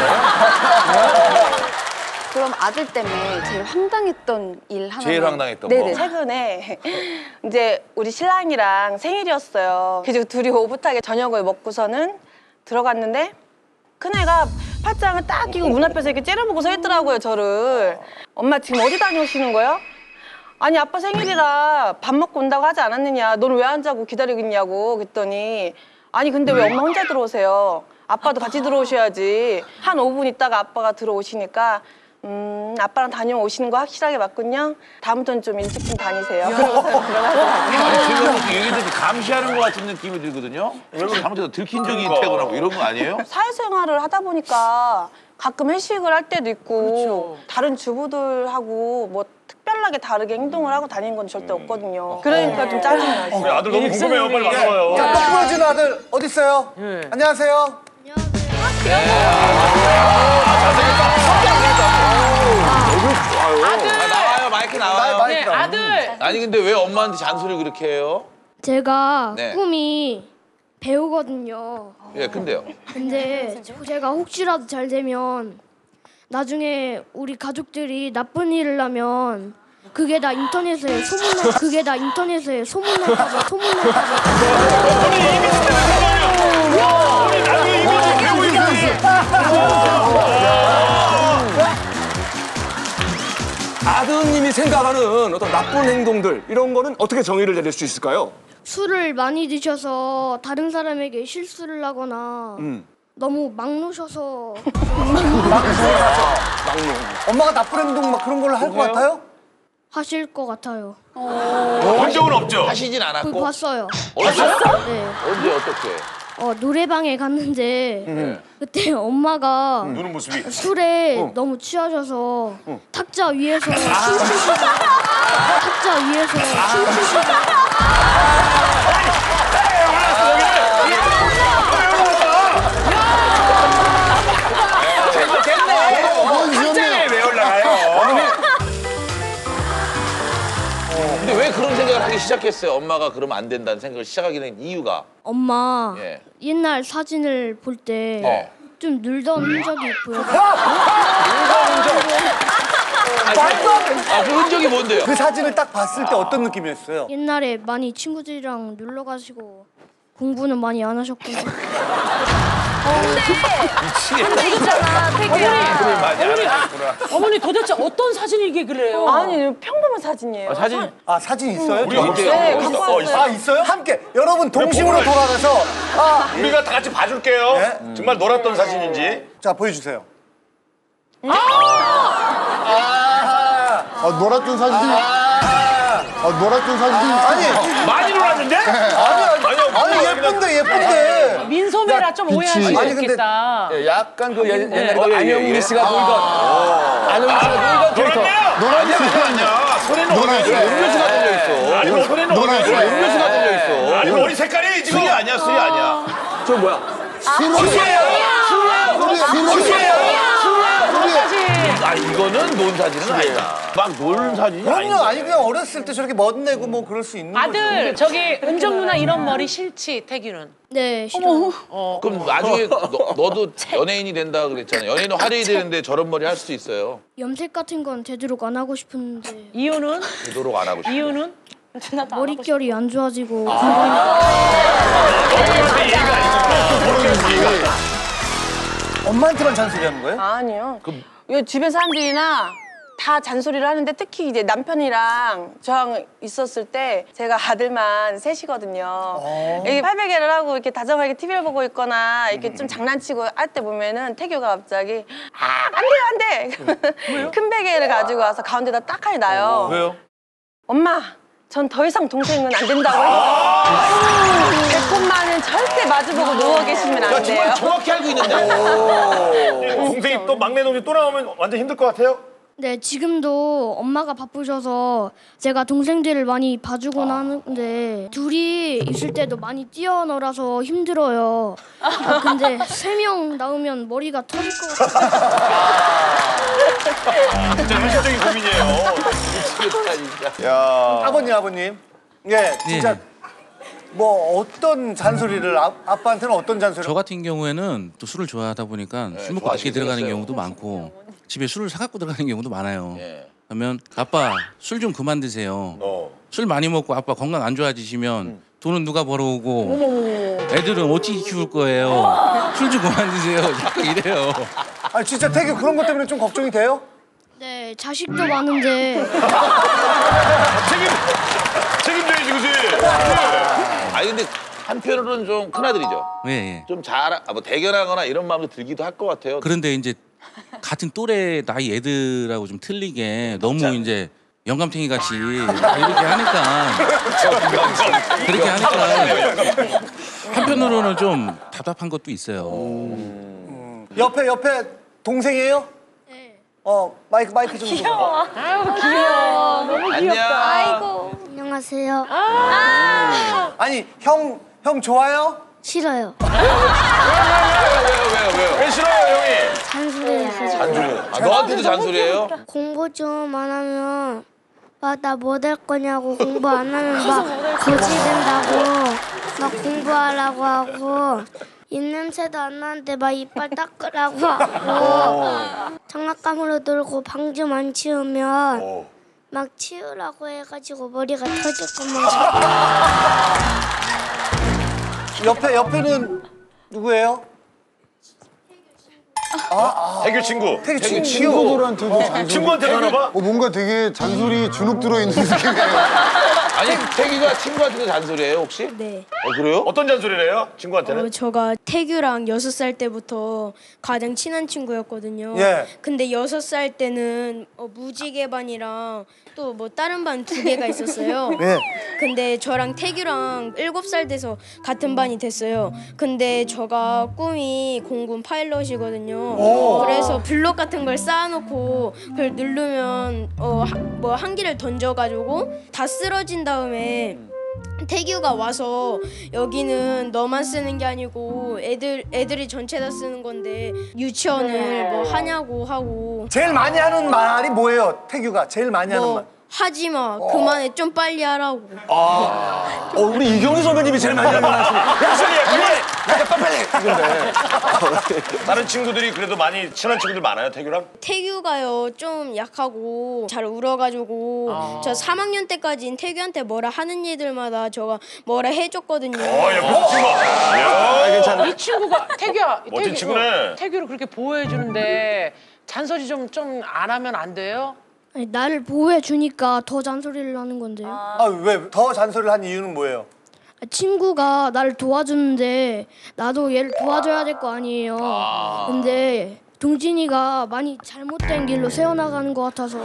그럼 아들 때문에 제일 황당했던 일 하나. 제일 황당했던 네네. 거. 최근에 이제 우리 신랑이랑 생일이었어요. 그래서 둘이 오붓하게 저녁을 먹고서는 들어갔는데 큰애가 팔짱을 딱 끼고 문 앞에서 이렇게 째려보고 서 있더라고요, 저를. 엄마 지금 어디 다녀오시는 거예요? 아니 아빠 생일이라 밥 먹고 온다고 하지 않았느냐. 너는 왜 안 자고 기다리고 있냐고 그랬더니 아니 근데 왜 엄마 혼자 들어오세요? 아빠도 같이 들어오셔야지. 한 오 분 있다가 아빠가 들어오시니까 음 아빠랑 다녀오시는 거 확실하게 맞군요. 다음부터는 좀 일찍 좀 다니세요. 그러고서 들어가더라고요. 아니 지금 얘기들 감시하는 것 같은 느낌이 들거든요. 잘못해서 들킨 적이 있다거나 뭐 이런 거 아니에요? 사회생활을 하다 보니까 가끔 회식을 할 때도 있고 다른 주부들하고 뭐 특별하게 다르게 행동을 하고 다니는 건 절대 없거든요. 그러니까 좀 짜증이 나죠. 우리 아들 너무 궁금해요. 빨리 만나봐요. 자, 또 부러지는 아들 어디 있어요? 안녕하세요. 아들! 아, 나와요, 마이크 나와요. 나- 마이크 네, 아들. 아니 근데 왜 엄마한테 잔소리 그렇게 해요? 제가 네. 꿈이 배우거든요. 예, 근데요. 근데 제가 혹시라도 잘 되면 나중에 우리 가족들이 나쁜 일을 하면 그게 다 인터넷에 소문날 그게 다 인터넷에 소문날까봐 소문날까봐 우리 나중에 이모지 배우 있겠지. 아드님이 생각하는 어떤 나쁜 행동들 이런 거는 어떻게 정의를 내릴 수 있을까요? 술을 많이 드셔서 다른 사람에게 실수를 하거나 음. 너무 막 노셔서 엄마가 나쁜 행동 막 그런 걸 할 것 같아요? 하실 것 같아요. 본 적은 없죠? 하시진 그 않았고. 봤어요. 어디서? 네. 언제 어떻게? 어, 노래방에 갔는데 음. 그때 엄마가 노는 모습이. 술에 너무 취하셔서 탁자 위에서 춤추시고 탁자 위에서 춤추시고 탁자에 왜 올라가요? 근데 왜 그런 생각을 하기 시작했어요? 엄마가 그러면 안 된다는 생각을 시작하게 된 이유가. 엄마 예. 옛날 사진을 볼 때 어. 좀 늘던 흔적이 보여요. 아, 그 흔적이 뭔데요? 그 사진을 딱 봤을 때 어떤 느낌이었어요? 옛날에 많이 친구들이랑 놀러 가시고 공부는 많이 안 하셨구나. 근데 있잖아, 태기야. 어머니, 어머니 도대체 어떤 사진이 이게 그래요? 아니 평범한 사진이에요. 사진 아, 사진 있어요? 우리 어때요? 네, 어디 갖고 있어? 어, 왔어요. 아, 있어요? 함께 여러분 동심으로 보고 돌아가서 아, 우리가 다 같이 봐줄게요. 네. 정말 놀았던 사진인지. 자, 보여주세요. 아, 놀았던 사진. 아, 놀았던 사진. 아니, 많이 놀았는데? 아니, 아니, 아니, 예쁜데, 예쁜데. 민소매라 좀 오해할 수 아니, 근데- 있겠다. 예, 약간 그 예- 옛날에 어, 그 예, 안영미 예. 씨가 놀던 안영미 씨가 놀던 캐릭터. 아니야, 아니야, 아니야. 손에는 어디 있어? 음료수가 들려 있어. 아니, 손에는 어디 있어? 음료수가 들려 있어. 아니, 머리 색깔이 지금 술이 아니야, 술이 아니야. 저 뭐야? 아, 이거는 논 사진은 아니다. 막 놀 사진이 그럼요. 아닌데. 아니, 그냥 어렸을 때 저렇게 멋내고 뭐 그럴 수 있는 아들, 저기 은정 누나 이런 머리 싫지, 태기는? 네, 싫어요. 어. 그럼 나중에 너, 너도 연예인이 된다 그랬잖아. 연예인은 화려해야 되는데 저런 머리 할 수도 있어요. 염색 같은 건 되도록 안 하고 싶은데 이유는? 되도록 안 하고 싶어. 이유는? 머릿결이 안 좋아지고 엄마한테만 잔소리하는 거예요? 아니요. 이 주변 사람들이나 다 잔소리를 하는데 특히 이제 남편이랑 저랑 있었을 때 제가 아들만 셋이거든요. 이게 팔베개를 하고 이렇게 다정하게 티비를 보고 있거나 이렇게 좀 장난치고 할 때 보면은 태교가 갑자기 아, 안 돼, 안 돼! 큰 베개를 가지고 와서 가운데다 딱하니 놔요. 왜요? 엄마, 전 더 이상 동생은 안 된다고 했어요. 배꼽만은 절대 마주보고 누워 계시면 안 돼요. 정확히 알고 있는데. 동생이 또 막내 동생 또 나오면 완전 힘들 것 같아요? 네, 지금도 엄마가 바쁘셔서 제가 동생들을 많이 봐주곤 하는데 둘이 있을 때도 많이 뛰어놀아서 힘들어요. 아, 근데 세 명 나오면 머리가 터질 것 같아요. 진짜 현실적인 고민이에요. 미치겠다, 진짜. 야. 아버님, 아버님. 예, 진짜 뭐 어떤 잔소리를 아, 아빠한테는 어떤 잔소리? 저 같은 경우에는 또 술을 좋아하다 보니까 술 먹고 늦게 좋아하시긴 들어가는 했어요. 경우도 많고 집에 술을 사갖고 들어가는 경우도 많아요. 예. 그러면 아빠 술 좀 그만 드세요. 어. 술 많이 먹고 아빠 건강 안 좋아지시면 돈은 누가 벌어오고 애들은 어떻게 키울 거예요. 술 좀 그만 드세요. 자꾸 이래요. 아니 진짜 태교 그런 것 때문에 좀 걱정이 돼요? 네, 자식도 많은데 책임 책임져야지 그지. 아니 근데 한편으로는 좀 큰아들이죠. 예, 예. 좀 잘, 아, 뭐 대견하거나 이런 마음도 들기도 할 것 같아요. 그런데 이제 같은 또래 나이 애들하고 좀 틀리게 너무 이제 영감탱이 같이 이렇게 하니까 그렇게 하니까 한편으로는 좀 답답한 것도 있어요. 옆에 옆에 동생이에요? 네. 어 마이크 마이크 좀 귀여워. 아유 귀여워. 너무 귀엽다. 아이고. 안녕하세요. 아니 형 형 좋아요? 싫어요. 왜요, 왜요, 왜요? 왜 싫어요 형이? 잔소리해서. 잔소리. 아, 너한테도 잔소리예요? 공부 좀 안 하면 막 나 뭐 될 거냐고 공부 안 하면 막 거지 된다고 막 공부하라고 하고 입냄새도 안 나는데 막 이빨 닦으라고 하고 장난감으로 놀고 방 좀 안 치우면 막 치우라고 해가지고 머리가 터질 것만 옆에 옆에는 누구예요? 태규 친구. 태규 친구. 친구들한테도 잔소리. 친구한테 하나 봐? 어, 뭔가 되게 잔소리 주눅 들어있는 느낌이에요. 아니 태기가 친구한테도 잔소리예요 혹시? 네. 어 그래요? 어떤 잔소리를 해요? 친구한테는? 어, 저가 태규랑 여섯 살 때부터 가장 친한 친구였거든요. 예. 근데 여섯 살 때는 어, 무지개반이랑 또 뭐 다른 반 두 개가 있었어요. 예. 근데 저랑 태규랑 일곱 살 돼서 같은 반이 됐어요. 근데 저가 꿈이 공군 파일럿이거든요. 오. 그래서 블록 같은 걸 쌓아놓고 그걸 누르면 어, 뭐 한 개를 던져가지고 다 쓰러진 다음에 태규가 와서 여기는 너만 쓰는 게 아니고 애들 애들이 전체 다 쓰는 건데 유치원을 뭐 하냐고 하고 제일 많이 하는 말이 뭐예요? 태규가 제일 많이 하는 말. 뭐 하지 마 그만해 좀 빨리 하라고. 아, 어, 우리 이경희 선배님이 제일 많이 하는 말씀이. 야, 소리야, 그만해. 빨리 빨리. 다른 친구들이 그래도 많이 친한 친구들 많아요 태규랑? 태규가요 좀 약하고 잘 울어가지고 아. 저 삼 학년 때까지는 태규한테 뭐라 하는 애들마다 저가 뭐라 해줬거든요. 어, 야, 멋진 친구. 야, 괜찮아. 이 친구가 태규야. 이 멋진 태규, 친구네. 어, 태규를 그렇게 보호해 주는데 잔소리 좀 좀 안 하면 안 돼요? 아니, 나를 보호해 주니까 더 잔소리를 하는 건데요. 아, 왜? 더 잔소리를 한 이유는 뭐예요? 친구가 나를 도와주는데 나도 얘를 도와줘야 될 거 아니에요. 근데 동진이가 많이 잘못된 길로 세워나가는 것 같아서.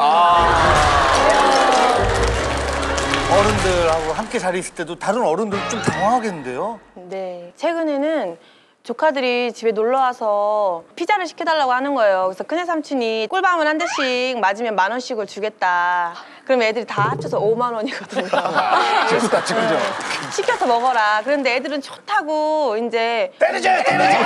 어른들하고 함께 자리 있을 때도 다른 어른들 좀 당황하겠는데요? 네. 최근에는 조카들이 집에 놀러 와서 피자를 시켜달라고 하는 거예요. 그래서 큰애 삼촌이 꿀밤을 한 대씩 맞으면 만 원씩을 주겠다. 그럼 애들이 다 합쳐서 오만 원이거든요. 친구다 친구죠. 시켜서 먹어라. 그런데 애들은 좋다고 이제 때리자, 때리자.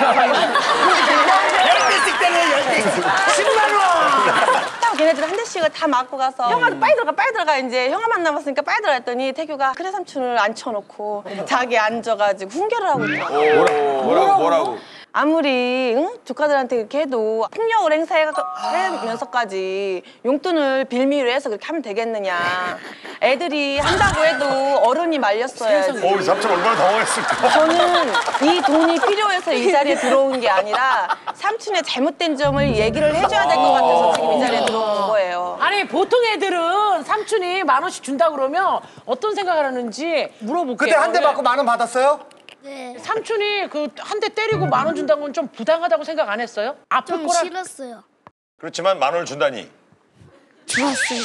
열 대씩 때려, 열 대씩. 십만 원. 좋다고 걔네들 한 대씩을 다 맞고 가서 형아 빨리 들어가, 빨리 들어가. 이제 형아만 남았으니까 빨리 들어가 했더니 태규가 큰애 삼촌을 앉혀놓고 자기 앉아가지고 훈계를 하고 있더라고요. 뭐라고 뭐라고 뭐라고? 아무리 응? 조카들한테 그렇게 해도 폭력을 행사하면서까지 용돈을 빌미로 해서 그렇게 하면 되겠느냐. 애들이 한다고 해도 어른이 말렸어야지. 어, 삼촌 얼마나 당황했을까. 저는 이 돈이 필요해서 이 자리에 들어온 게 아니라 삼촌의 잘못된 점을 얘기를 해줘야 될 것 같아서 지금 이 자리에 들어온 거예요. 아니 보통 애들은 삼촌이 만 원씩 준다 그러면 어떤 생각을 하는지 물어볼게요. 그때 한 대 맞고 만 원 받았어요? 네. 삼촌이 그 한 대 때리고 만 원 준다는 건 좀 부당하다고 생각 안 했어요? 아플 좀 거라. 싫었어요. 그렇지만 만 원을 준다니. 좋았어요.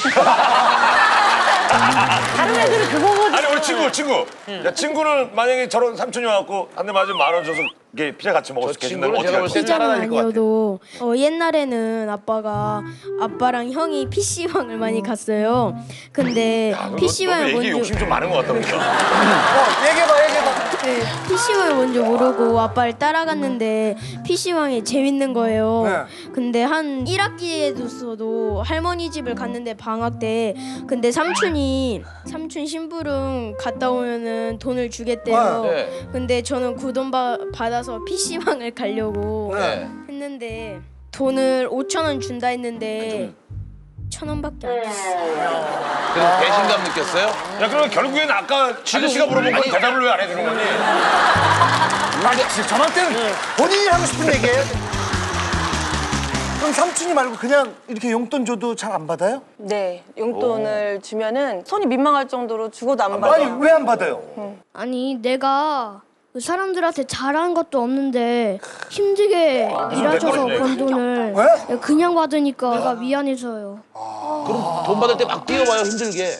다른 애들은 그거거든. 아니 우리 친구 친구. 야, 친구는 만약에 저런 삼촌이 와갖고 한 대 맞으면 만 원 줘서 이게 피자 같이 먹을 수 계신다면 어떻게 할 거야? 피자는 아니어도 어, 옛날에는 아빠가 아빠랑 형이 피시방을 많이 갔어요. 근데 피시방을 얘기 뭔지 욕심 좀 많은 것 같다 보니까. 어, 얘기해봐, 얘기해봐. 네, 피시방을 뭔지 모르고 아빠를 따라갔는데 피시방이 재밌는 거예요. 네. 근데 한 일 학기에도서도 할머니 집을 갔는데 방학 때 근데 삼촌이 삼촌 심부름 갔다 오면은 돈을 주겠대요. 네. 근데 저는 그 돈 받아서 피시방을 가려고 네. 했는데 돈을 오천 원 준다 했는데 천 원밖에 안 줬어요. 그래서 배신감 느꼈어요? 야 그러면 결국엔 아까 아저씨가 물어본 건 대답을 왜 안 해주는 거니? 아니, 저한테는 본인이 하고 싶은 얘기예요. 그럼 삼촌이 말고 그냥 이렇게 용돈 줘도 잘 안 받아요? 네, 용돈을 주면은 손이 민망할 정도로 죽어도 안 받아요. 아니 왜 안 받아요? 아니 내가 그 사람들한테 잘한 것도 없는데 힘들게 일하셔서 번 돈을 그냥 받으니까 내가 미안해서요. 그럼 돈 받을 때 막 뛰어와요, 힘들게.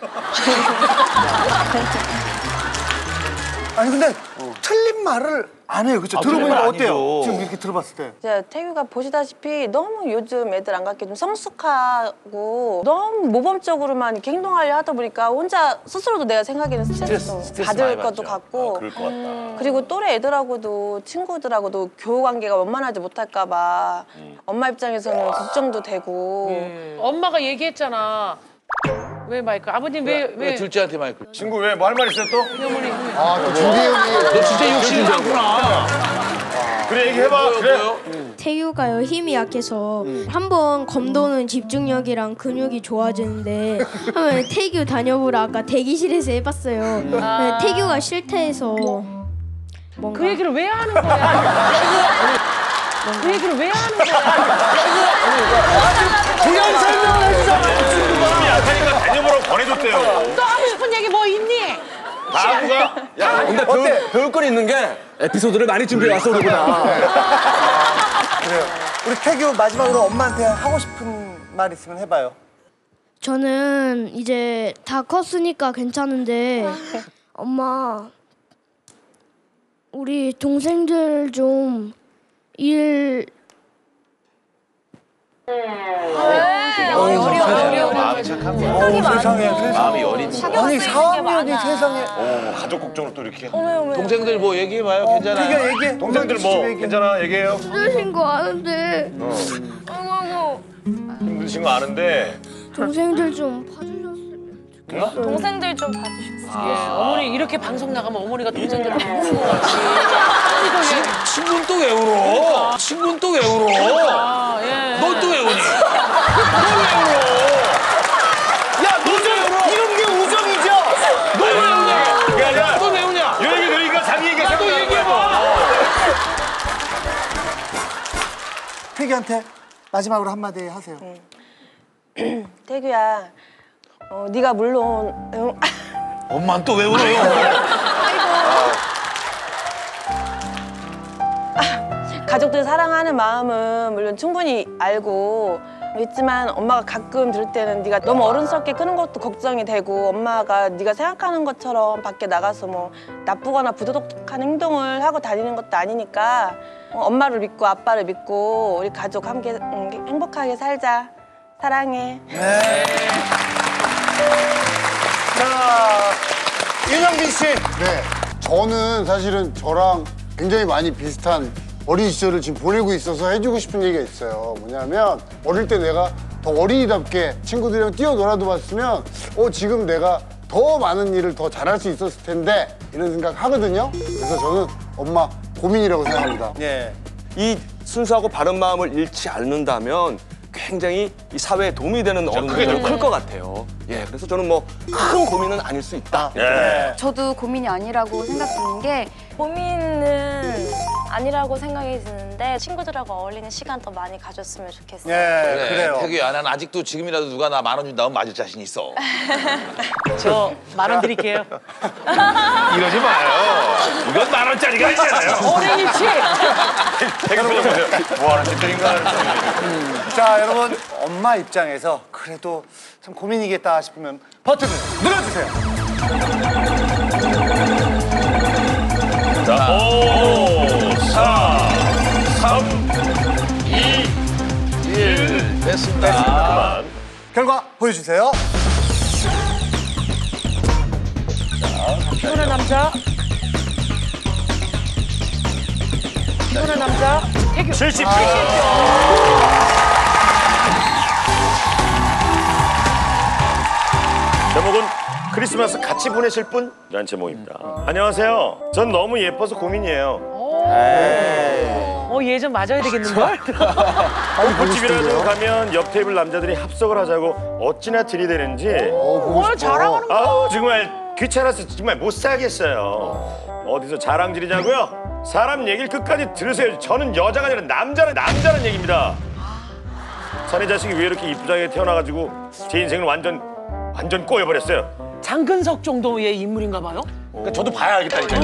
아니 근데 틀린 말을 안 해요, 그렇죠? 아, 들어보니까 틀린 말 어때요? 아니죠. 지금 이렇게 들어봤을 때. 제가 태규가 보시다시피 너무 요즘 애들 안 갖게 좀 성숙하고 너무 모범적으로만 이렇게 행동하려 하다 보니까 혼자 스스로도 내가 생각에는 스트레스 좀 스트레스 받을 많이 것도 받죠. 같고 아, 그럴 것 같다. 그리고 또래 애들하고도 친구들하고도 교우 관계가 원만하지 못할까 봐 엄마 입장에서는 걱정도 되고 엄마가 얘기했잖아. 왜 마이크? 아버님 왜 왜? 왜 둘째한테 마이크? 친구 왜 뭐 할 말 있어요 또? 아, 또 준비형이. 너 진짜 욕심이 많구나. 그래 얘기해봐. 그래. 태규가요 힘이 약해서 한 번 검도는 집중력이랑 근육이 좋아지는데 한번 태규 다녀보라 아까 대기실에서 해봤어요. 아. 네, 태규가 싫다 해서 뭔가 그 얘기를 왜 하는 거야? 그 얘기를 왜 하는 거야? 부연 설명을 해주잖아요, 친구가. 힘이 약하니까 다녀보라고 권해줬대요. 또 하고 싶은 얘기 뭐 있니? 다구가 야 근데 배울, 배울 건 있는 게 에피소드를 많이 준비해왔어 우리보다. 그래요. 우리 태규 마지막으로 엄마한테 하고 싶은 말 있으면 해봐요. 저는 이제 다 컸으니까 괜찮은데 엄마 우리 동생들 좀 일 마음이 착한 거야. 어, 세상에, 세상에. 마음이 여린 거야. 아니 사학년이 세상에. 어, 가족 걱정을 또 이렇게. 동생들 뭐 얘기해봐요, 괜찮아. 태규야 얘기해. 동생들 뭐 괜찮아 얘기해요. 힘드신 거 아는데 어머머 힘드신 거 아는데. 동생들 좀 봐주셨으면 좋겠어요. 동생들 좀 봐주셨어요. 예, 어머니 이렇게 방송 나가면 어머니가 동생들을 부르는 거 같지. 친구는 또 왜 울어? 친구는 또 왜 울어? 아, 예. 넌 또 왜 우니? 넌 왜 울어? 야, 너 왜 울어? 이런 게 우정이죠. 너 왜 우냐? 그게 아니라 너 왜 우냐? 요 얘기 들으니까 자기 얘기가 야, 너 생각나는 거야. 얘기해봐. 태규한테 마지막으로 한마디 하세요. 태규야 어, 네가 물론 응, 엄마는 또 왜 울어요? 가족들 사랑하는 마음은 물론 충분히 알고 있지만 엄마가 가끔 들을 때는 네가 너무 어른스럽게 크는 것도 걱정이 되고 엄마가 네가 생각하는 것처럼 밖에 나가서 뭐 나쁘거나 부도덕한 행동을 하고 다니는 것도 아니니까 엄마를 믿고 아빠를 믿고 우리 가족 함께 음, 행복하게 살자. 사랑해. 네. 자, 윤영빈 씨. 네. 저는 사실은 저랑 굉장히 많이 비슷한 어린 시절을 지금 보내고 있어서 해주고 싶은 얘기가 있어요. 뭐냐면 어릴 때 내가 더 어린이답게 친구들이랑 뛰어놀아도 봤으면 어 지금 내가 더 많은 일을 더 잘할 수 있었을 텐데 이런 생각 하거든요. 그래서 저는 엄마 고민이라고 생각합니다. 예. 이 순수하고 바른 마음을 잃지 않는다면 굉장히 이 사회에 도움이 되는 어른들이 클 것 같아요. 예, 그래서 저는 뭐 큰 고민은 아닐 수 있다. 예. 저도 고민이 아니라고 생각드는 게 고민은 아니라고 생각이 드는데 친구들하고 어울리는 시간 더 많이 가졌으면 좋겠어요. 예, 그래, 그래요. 태규야, 난 아직도 지금이라도 누가 나 만 원 준다면 맞을 자신 있어. 저 만 원 드릴게요. 이러지 마요. 이건 만 원짜리가 아니잖아요. 어린이집. 태규 표정 보세요. 뭐 하는 짓들인가. 자, 여러분 엄마 입장에서 그래도 참 고민이겠다 싶으면 버튼을 눌러주세요. 자, 오, 사, 삼, 이, 일. 됐습니다. 그만. 결과 보여주세요. 피곤한 남자. 피곤한 남자. 태규. 칠십 표. 제목은 크리스마스 같이 보내실 분? 라는 제목입니다. 안녕하세요. 전 너무 예뻐서 고민이에요. 어, 얘 좀 맞아야 되겠는걸? 호프집이라도 가면 옆 테이블 남자들이 합석을 하자고 어찌나 들이대는지 어, 자랑하는 거. 아우 정말 귀찮아서 정말 못 살겠어요. 어디서 자랑질이냐고요? 사람 얘기를 끝까지 들으세요. 저는 여자가 아니라 남자는 남자는 얘기입니다. 사내 자식이 왜 이렇게 이쁘장하게 태어나가지고 제 인생을 완전 완전 꼬여버렸어요. 장근석 정도의 인물인가 봐요? 그러니까 저도 봐야 알겠다니까요.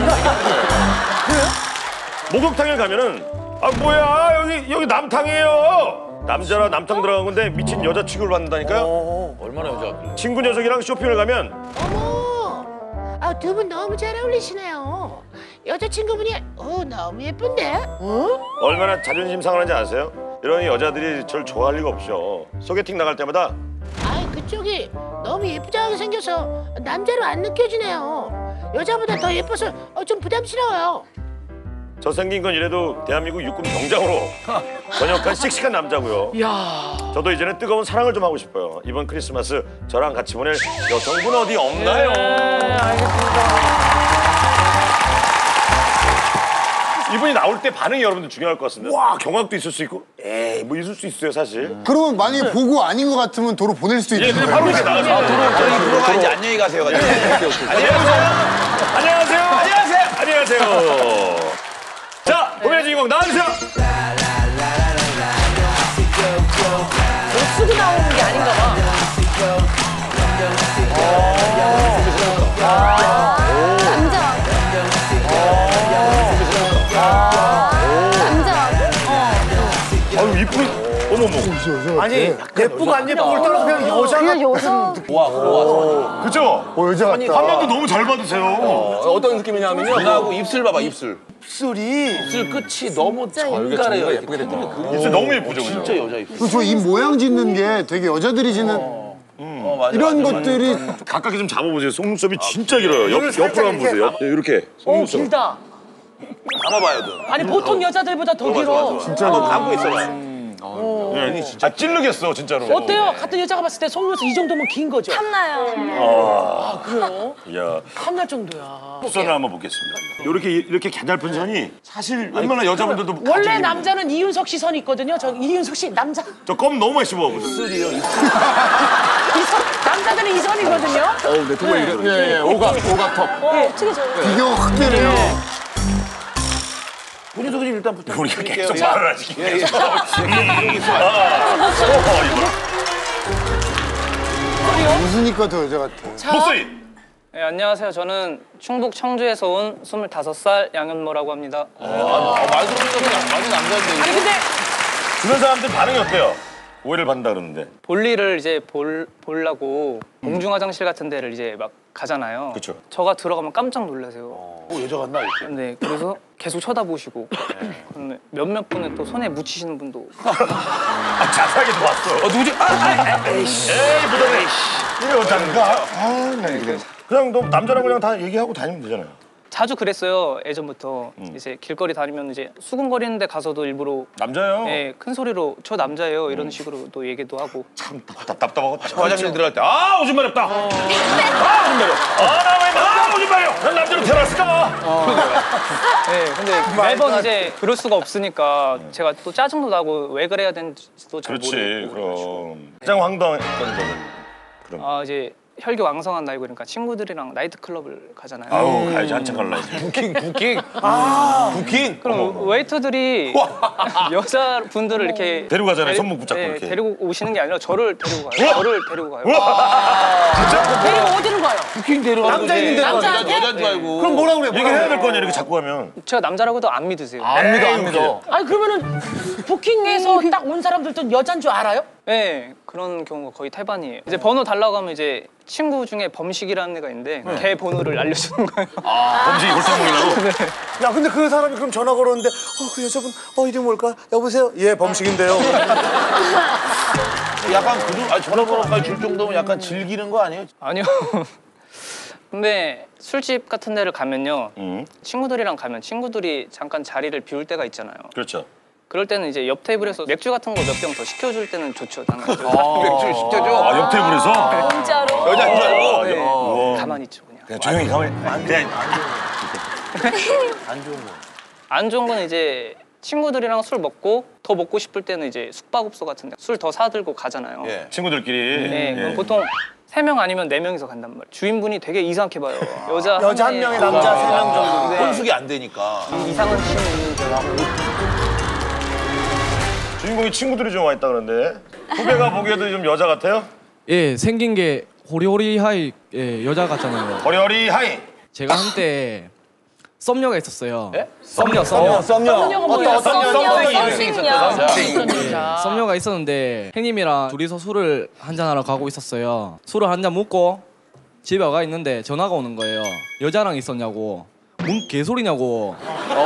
목욕탕에 가면은 아 뭐야 여기 여기 남탕이에요. 남자라 남탕 들어간 건데 미친 여자 취급을 받는다니까요. 얼마나 여자? 친구 녀석이랑 쇼핑을 가면 어머, 아, 두 분 너무 잘 어울리시네요. 여자친구분이 어, 너무 예쁜데? 어? 얼마나 자존심 상하는지 아세요? 이런 여자들이 절 좋아할 리가 없죠. 소개팅 나갈 때마다 아, 그쪽이 너무 예쁘장하게 생겨서 남자로 안 느껴지네요. 여자보다 더 예뻐서 어, 좀 부담스러워요. 저 생긴 건 이래도 대한민국 육군 병장으로 전역한 씩씩한 남자고요. 야. 저도 이제는 뜨거운 사랑을 좀 하고 싶어요. 이번 크리스마스 저랑 같이 보낼 여성분 어디 없나요? 네, 알겠습니다. 이분이 나올 때 반응이 여러분들 중요할 것 같습니다. 와 경악도 있을 수 있고 에이 뭐 있을 수 있어요 사실. 그러면 만약에 보고 아닌 것 같으면 도로 보낼 수도 있는 예, 거예요. 그냥 바로 이렇게 나가서 아, 도로 저희 프로가 이제 안녕히 가세요. 가지고. 안녕하세요. 안녕하세요. 안녕하세요. 안녕하세요. 자, 고민의 주인공 나와주세요. 쓰고 나오는 게 아닌가 봐. 남자. 남자. 아유 이쁘. 어머머. 아니 예쁘고 안 예쁘고를 떠나서 그냥 여자가 그냥 여자. 보아 보아. 그죠? 어, 여자 같다. 화면도 너무 잘 받으세요. 어, 어떤 느낌이냐면요. 눈하고 입술 봐봐 입술. 입술이 입술 끝이 너무 정갈해요. 예쁘게 됐다. 입술 너무 예쁘죠, 그죠? 진짜 여자 입술. 그리고 저 입 모양 짓는 게 되게 여자들이 짓는 어, 맞아, 이런 맞아, 것들이 가깝게 좀 잡아보세요. 속눈썹이 진짜 길어요. 옆, 옆으로 한번 보세요. 옆, 네, 이렇게. 오, 속눈썹. 길다. 감아봐요, 눈. 아니, 보통 여자들보다 더 길어. 진짜 한번 감고 있어봐요. 네, 진짜. 아, 찔르겠어, 진짜로. 어때요? 같은 여자가 봤을 때 속눈썹 이 정도면 긴 거죠? 탐나요. 아, 그래요? 이야. 탐날 정도야. 선을 한번 보겠습니다. 이렇게 이렇게 개잘픈 선이 사실 웬만한 여자분들도 원래 가지기 남자는 이윤석 씨 선이 있거든요. 저 이윤석 씨 남자. 저 껌 너무 많이 씹어. 입술이요. 이 선, 남자들은 이 선이거든요. 어우, 내 정말 이래. 예, 예, 오각, 오각턱. 어, 어떻게 저래? 비교가 확 되네요. 본인 소개 좀 일단 부탁. 우리가 계속 말을 하지. 예, 예. 계속. 아, 웃으니까 더 여자 같아. 목소리. 네, 안녕하세요. 저는 충북 청주에서 온 스물다섯 살 양현모라고 합니다. 아, 말 들으니까 그냥 많이 남자인데. 아니 근데 주변 사람들 반응이 어때요? 오해를 받는다 그러는데. 볼일을 이제 볼 보려고 공중 화장실 같은 데를 이제 막 가잖아요. 그쵸. 저가 들어가면 깜짝 놀라세요. 어, 여자 같나 이렇게. 네, 그래서 계속 쳐다보시고 그다음에 몇몇 분은 또 손에 묻히시는 분도. 아, 자세하게도 봤어. 어, 누구지? 아, 아, 에이씨. 에이, 무덤에. 이래 어쩌는가? 아, 나 이거. 그냥 너 남자라고 그냥 다 얘기하고 다니면 되잖아요. 자주 그랬어요. 예전부터 이제 길거리 다니면 이제 수근거리는데 가서도 일부러 남자요. 네, 큰 소리로 저 남자예요 이런 식으로 또 얘기도 하고. 참 답답하고. 화장실 들어갈 때 아, 오줌 마렵다. 아, 오줌 마려. 아, 나 왜 나 오줌 마려? 난 남자로 태어났을까? 네, 근데 매번 이제 그럴 수가 없으니까 제가 또 짜증도 나고 왜 그래야 되는지도 잘 그렇지, 모르겠고. 그럼. 가장 황당했던 적은? 그럼. 아 이제 혈기 왕성한 나이고 그러니까 친구들이랑 나이트 클럽을 가잖아요. 아우, 가야지 한참 갈라 이제. 부킹, 부킹. 아, 부킹. 그럼 웨이터들이 여자분들을 이렇게 데리고 가잖아요, 데리- 손목 붙잡고 네, 이렇게. 데리고 오시는 게 아니라 저를 데리고 가요. 우와! 저를 데리고 가요. 진짜? 데리고 어디로 가요? 부킹 데려가는 남자 있는데 남자한테? 여자인 줄 알고. 그럼 뭐라 그래? 뭐라 얘기해야 그래? 될 거 아니야, 이렇게 자꾸 하면. 제가 남자라고도 안 믿으세요. 안 믿어, 안 믿어. 아니 그러면은 부킹에서 딱 온 사람들도 여잔 줄 알아요? 네, 그런 경우가 거의 태반이에요. 이제 번호 달라고 하면 이제 친구 중에 범식이라는 애가 있는데 걔 번호를 알려주는 거예요. 아, 범식이 골탕먹이라고? 야 근데 그 사람이 그럼 전화 걸었는데 어 그 여자분 어 이름 뭘까? 여보세요? 예 범식인데요. 약간 그 정도, 아니 전화번호까지 줄 정도면 약간 즐기는 거 아니에요? 아니요. 근데 술집 같은 데를 가면요. 음. 친구들이랑 가면 친구들이 잠깐 자리를 비울 때가 있잖아요. 그렇죠. 그럴 때는 이제 옆 테이블에서 맥주 같은 거 몇 병 더 시켜줄 때는 좋죠. 당연히. 맥주를 시켜줘. 아, 옆 테이블에서? 진짜로. 여자인 줄 알고. 네. 우와. 가만히 있죠 그냥. 그냥 조용히 가만히. 그냥. 안 좋은 거. 안 좋은 건 이제 친구들이랑 술 먹고 더 먹고 싶을 때는 이제 숙박업소 같은 데 술 더 사들고 가잖아요. 예. 친구들끼리. 네, 그럼 예. 보통 세 명 아니면 네 명이서 간단 말이에요. 주인분이 되게 이상하게 봐요. 여자 여자 한 명에 남자 세 명 정도. 네. 혼숙이 안 되니까. 이상한 친구 있는 줄 알고. 주인공이 친구들이 좀 와 있다 그러는데 후배가 보기에도 좀 여자 같아요? 예, 생긴 게 호리호리하이 예, 여자 같잖아요. 호리호리하이. 제가 한때 썸녀가 있었어요. 예? 썸녀, 썸녀. 어, 썸녀. 썸녀가 뭐야? 썸녀, 썸녀. 예, 썸녀가 있었는데 형님이랑 둘이서 술을 한잔하러 가고 있었어요. 술을 한 잔 먹고 집에 가 있는데 전화가 오는 거예요. 여자랑 있었냐고. 뭔 개소리냐고.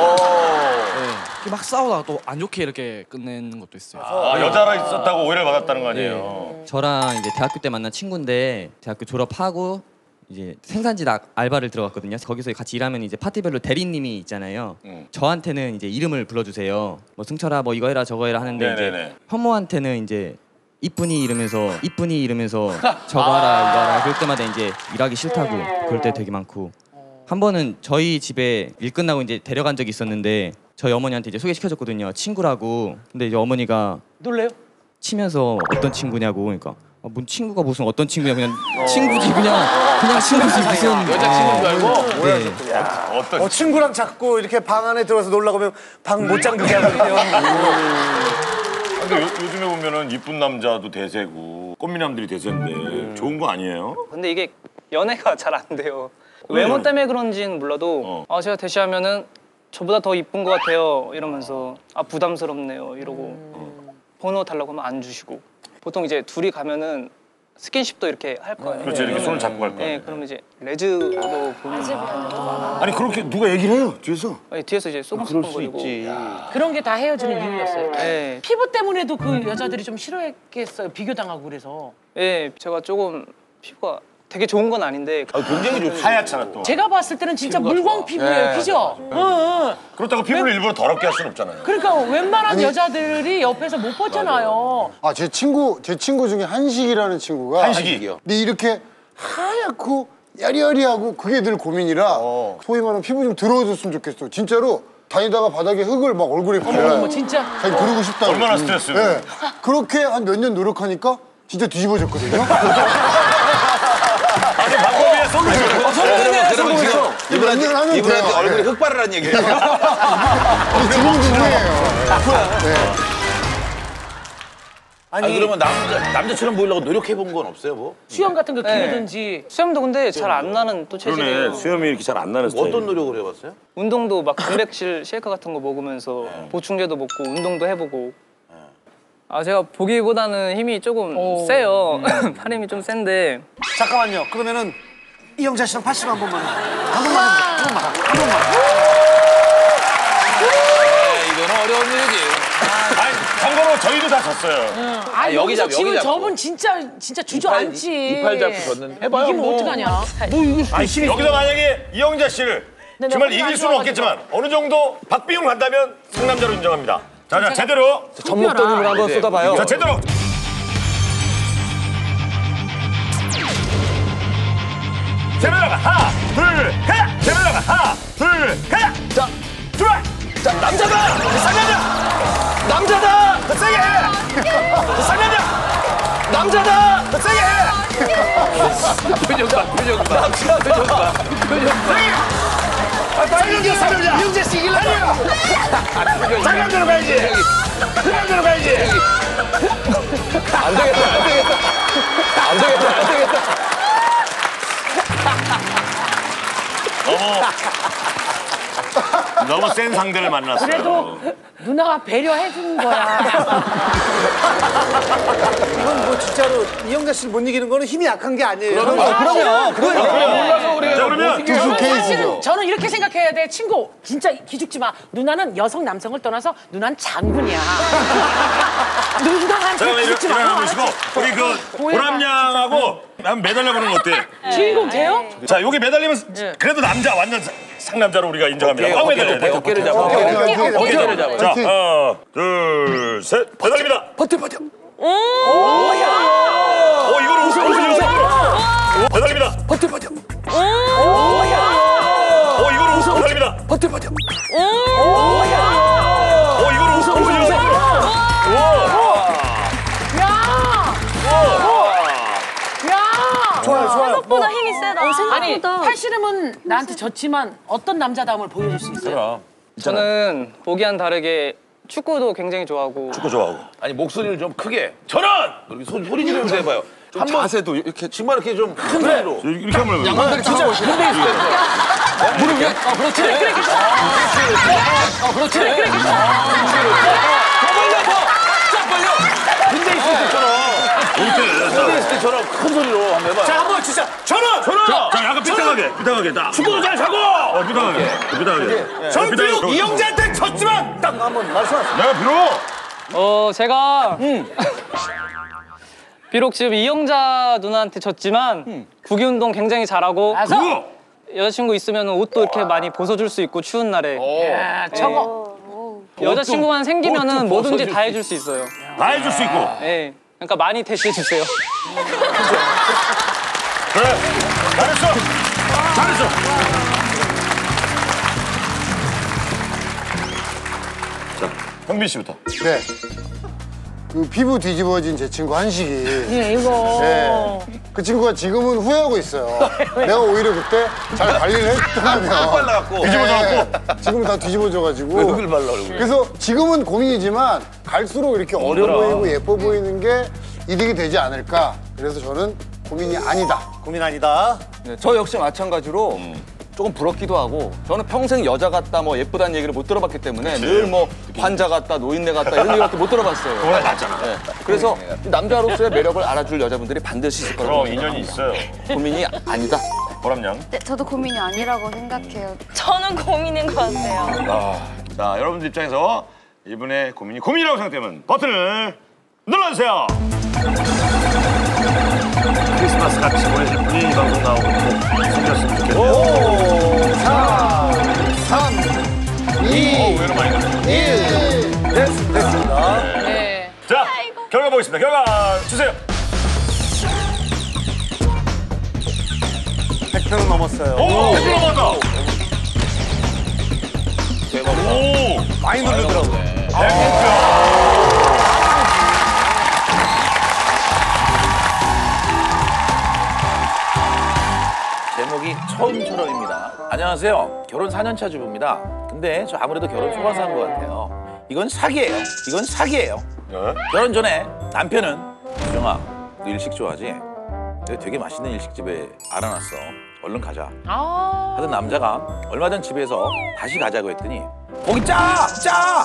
예, 막 싸우다가 또 안 좋게 이렇게 끝내는 것도 있어요. 아, 여자랑 있었다고 오해를 받았다는 거 아니에요? 저랑 이제 대학교 때 만난 친구인데 대학교 졸업하고 이제 생산지 나- 알바를 들어갔거든요. 거기서 같이 일하면 이제 파티별로 대리님이 있잖아요. 음. 저한테는 이제 이름을 불러주세요. 뭐 승철아 뭐 이거 해라 저거 해라 하는데 네네네. 이제 현모한테는 이제 이쁜이 이러면서 이쁜이 이러면서 저거 하라 이거 하라 그럴 때마다 이제 일하기 싫다고 그럴 때 되게 많고 한 번은 저희 집에 일 끝나고 이제 데려간 적이 있었는데 저희 어머니한테 이제 소개시켜줬거든요. 친구라고. 근데 이제 어머니가 놀래요? 치면서 어떤 친구냐고 그러니까 아, 뭔 친구가 무슨 어떤 친구냐 그냥 친구지 그냥 그냥 친구지 무슨 여자친구인 줄 알고? 네. 어떤 어, 친구랑 자꾸 이렇게 방 안에 들어가서 놀라고 하면 방 못 잠그게 하거든요. 근데 요, 요즘에 보면은 이쁜 남자도 대세고 꽃미남들이 대세인데 좋은 거 아니에요? 근데 이게 연애가 잘 안 돼요. 외모 때문에 그런지는 몰라도 아 제가 대시하면은 저보다 더 이쁜 것 같아요 이러면서 아 부담스럽네요 이러고 번호 달라고 하면 안 주시고 보통 이제 둘이 가면은 스킨십도 이렇게 할 거예요. 그렇죠, 이렇게 손을 잡고 갈 거예요. 네, 그러면 이제 레즈로 보는. 아니 그렇게 누가 얘기를 해요 뒤에서? 아니, 뒤에서 이제 쏘박쏘박거리고. 그런 게 다 헤어지는 이유였어요. 네. 피부 때문에도 그 여자들이 좀 싫어했겠어요. 비교당하고 그래서. 예, 제가 조금 피부가 되게 좋은 건 아닌데 굉장히 좋지. 하얗잖아 또. 제가 봤을 때는 진짜 물광 피부예요. 네. 그죠? 응, 응. 그렇다고 피부를 일부러 더럽게 할 수는 없잖아요. 그러니까 웬만한 아니, 여자들이 옆에서 못 보잖아요. 아, 제 친구, 제 친구 중에 한식이라는 친구가. 한식이요? 근데 이렇게 하얗고 야리야리하고 그게 늘 고민이라 소위 말하면 피부 좀 들어줬으면 좋겠어. 진짜로 다니다가 바닥에 흙을 막 얼굴에 발라요. 어머, 진짜? 자기 그러고 싶다고. 얼마나 스트레스. 네. 그렇게 한 몇 년 노력하니까 진짜 뒤집어졌거든요. 아니 방법이야 성공했어. 어, 성공했네, 성공했어. 이분한테, 이분한테, 이분한테 얼굴에 흙 바르라는 얘기예요. 지금도 후회해요. 아니, 그러면 남자, 남자처럼 보이려고 노력해본 건 없어요, 뭐? 수염 같은 거 네. 기르든지. 수염도 근데 잘 안 나는 또 체질이에요. 그러네 수염이 이렇게 잘 안 나는 스타일. 어떤 노력을 해봤어요? 운동도 막 단백질 쉐이크 같은 거 먹으면서 보충제도 먹고 운동도 해보고. 아 제가 보기보다는 힘이 조금 세요. 팔 힘이 좀 센데. 잠깐만요. 그러면은 이영자 씨랑 팔씨름 한 번만. 한 번만. 한 번만. 한 번만. 네, 이거는 어려운 일이지. 아니 참고로 저희도 다 졌어요. 아, 여기 여기서 잡- 지금 여기 잡고. 저분 진짜 진짜 주저앉지. 이팔 잡고 졌는데. 해봐요, 이기면 뭐. 어떡하냐. 뭐 이길 수 아니, 있어. 여기서 만약에 이영자 씨를 네, 정말 네, 이길 혼자 수는 안 없겠지만 어느 정도 박비용 간다면 상남자로 인정합니다. 자, 자 제대로 전목도 힘을 한번 쏟아봐요. 자 제대로. 제대로 가 하나 둘 가야 제대로 가 하나 둘 가야 자 들어와 자 남자다 상남자 남자다 더 세게 해 상남자 남자다 더 세게 해 표정 봐, 표정 봐. 표정 봐. 표정 봐. 빨리 이겨 상남자 이영재 씨 이기려고 상남자로 가야지 상남자로 가야지 안 되겠다, 안 되겠다. 안 되겠다, 안 되겠다. 너무 너무 센 상대를 만났어요. 그래도 누나가 배려해 준 거야. 이건 뭐 진짜로 이영자 씨를 못 이기는 거는 힘이 약한 게 아니에요. 그럼요, 그럼요. 그럼요. 몰라서 그래요. 자, 그러면 사실은 저는 이렇게 생각해야 돼. 친구 진짜 기죽지 마. 누나는 여성 남성을 떠나서 누나는 장군이야. 자, 누나한테 그럼 기죽지 일어나 마. 보시고 우리 그 보람양하고 한번 매달려 보는 거 어때? 주인공 돼요? 자, 여기 매달리면 그래도 남자 완전 사- 상남자로 우리가 인정합니다. 꽉 매달려야 돼. 어깨를 잡아. 오케이, 오케이, 오케이, 오케이. 어깨를 잡아. 자, 하나, 둘, 셋, 매달립니다. 버텨, 버텨. 오, 이거를 웃어, 웃어, 웃어. 오, 매달립니다. 버텨, 버텨. 오, 이거를 웃어, 매달립니다. 버텨, 버텨. 오, 이거를 웃어, 웃어, 웃어. 야! 좋아요, 좋아요. 생각보다 힘이 세다. 아니 팔씨름은 나한테 졌지만 어떤 남자다움을 보여줄 수 있어요? 저는 보기와는 다르게 축구도 굉장히 좋아하고. 축구 좋아하고. 아니 목소리를 좀 크게 전원! 이렇게 소, 소리 지르면서 해봐요. 좀 자세도 이렇게 정말 이렇게 좀 큰 소리로. 이렇게 한번 해봐요. 양반들이 진짜 군대 있을 때. 무릎 위에? 어, 그렇지. 그래, 그래. 어, 그렇지. 그래, 그래. 더 벌려, 더! 쫙 벌려! 군대 있을 때처럼. 군대 있을 때처럼 큰 소리로 한번 해봐요. 자, 한번 진짜 전원! 전원! 자, 자 약간 삐딱하게, 삐딱하게. 딱. 축구도 잘 차고! 어, 삐딱하게. 삐딱하게. 전 비록 이영재한테 졌지만 딱 한번 말씀하세요. 내가 비록 어, 제가 비록 지금 이영자 누나한테 졌지만 구기 운동 굉장히 잘하고 여자친구 있으면 옷도 이렇게 많이 벗어줄 수 있고 추운 날에. 야, 저거. 여자친구만 생기면은 뭐든지 다 해줄 수 있어요. 다 해줄 수 있고. 네. 그러니까 많이 대시해 주세요. 그래. 잘했어. 잘했어. 자, 형빈 씨부터. 네. 그 피부 뒤집어진 제 친구 한식이. 예, 이거. 네. 그 친구가 지금은 후회하고 있어요. 내가 오히려 그때 잘 관리를 했더라면. 빨라갖고. 뒤집어져갖고. 지금은 다 뒤집어져가지고. 왜 흙을 발라 얼굴에. 그래서 지금은 고민이지만 갈수록 이렇게 어려 보이고 예뻐 보이는 게 이득이 되지 않을까. 그래서 저는 고민이 아니다. 고민 아니다. 네, 저 역시 마찬가지로 조금 부럽기도 하고 저는 평생 여자 같다 뭐 예쁘다는 얘기를 못 들어봤기 때문에 늘 뭐 환자 같다 노인네 같다 이런 얘기밖에 못 들어봤어요. 그거나 낫잖아. 네, 그래서 남자로서의 매력을 알아줄 여자분들이 반드시 있을 거라고 그럼 인연이 있어요. 고민이 아니다. 보람양. 네, 저도 고민이 아니라고 생각해요. 저는 고민인 것 같아요. 아, 자, 여러분들 입장에서 이분의 고민이 고민이라고 생각되면 버튼을 눌러주세요. 크리스마스 같이 보내실 분이 이 방송 나오고 꼭 생겼으면 좋겠네요. 오, 사, 삼, 이, 어, 왜 이렇게 많이 가요? 일. 됐, 됐습니다. 네. 자, 결과 보겠습니다. 결과 주세요. 백 표는 넘었어요. 오, 백 표 넘었다. 대박이다. 오, 많이 누르더라고요. 백 표. 제목이 처음처럼입니다. 안녕하세요. 결혼 사 년 차 주부입니다. 근데 저 아무래도 결혼 속아서 한 것 같아요. 이건 사기예요. 이건 사기예요. 네? 결혼 전에 남편은 주정아, 너 일식 좋아하지? 내가 되게 맛있는 일식집에 알아놨어. 얼른 가자. 아. 하던 남자가 얼마 전 집에서 다시 가자고 했더니 고기 짜! 짜!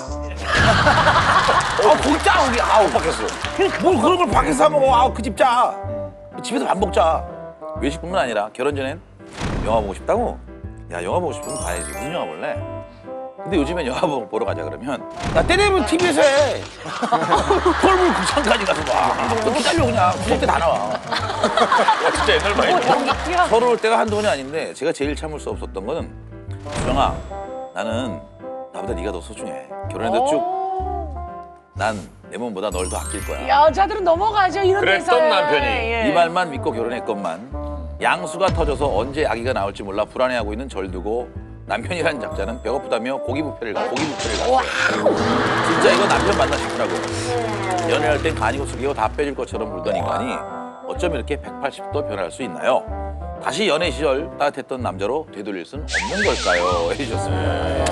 아 고기 짜! 우리 아우 밖에서 뭘 그런 걸 밖에서 사 먹어. 아우 그 집 짜! 집에서 밥 먹자. 외식뿐만 아니라 결혼 전엔 영화 보고 싶다고? 야 영화 보고 싶으면 봐야지. 무슨 영화 볼래? 근데 요즘엔 영화 보러 가자 그러면 나 때리면 티비에서 해. 그걸 뭘 극장까지 가서 봐. 너 기다려 그냥. 구독 때 다 나와. 와 진짜 옛날 말이야. 서러울 때가 한두 번이 아닌데 제가 제일 참을 수 없었던 거는 주정아 나는 나보다 네가 더 소중해. 결혼해도 쭉 난 내 몸보다 널 더 아낄 거야. 여자들은 넘어가죠 이런 그랬던 데서. 남편이 예. 이 말만 믿고 결혼했건만 양수가 터져서 언제 아기가 나올지 몰라 불안해하고 있는 절 두고 남편이란 작자는 배고프다며 고기 뷔페를 가 고기 뷔페를 갔어요. 진짜 이거 남편 만나 싶더라고요. 연애할 땐 간이고 숙이고 다 빼줄 것처럼 물던 인간이 어쩜 이렇게 백팔십 도 변할 수 있나요? 다시 연애 시절 따뜻했던 남자로 되돌릴 수는 없는 걸까요? 해주셨습니다.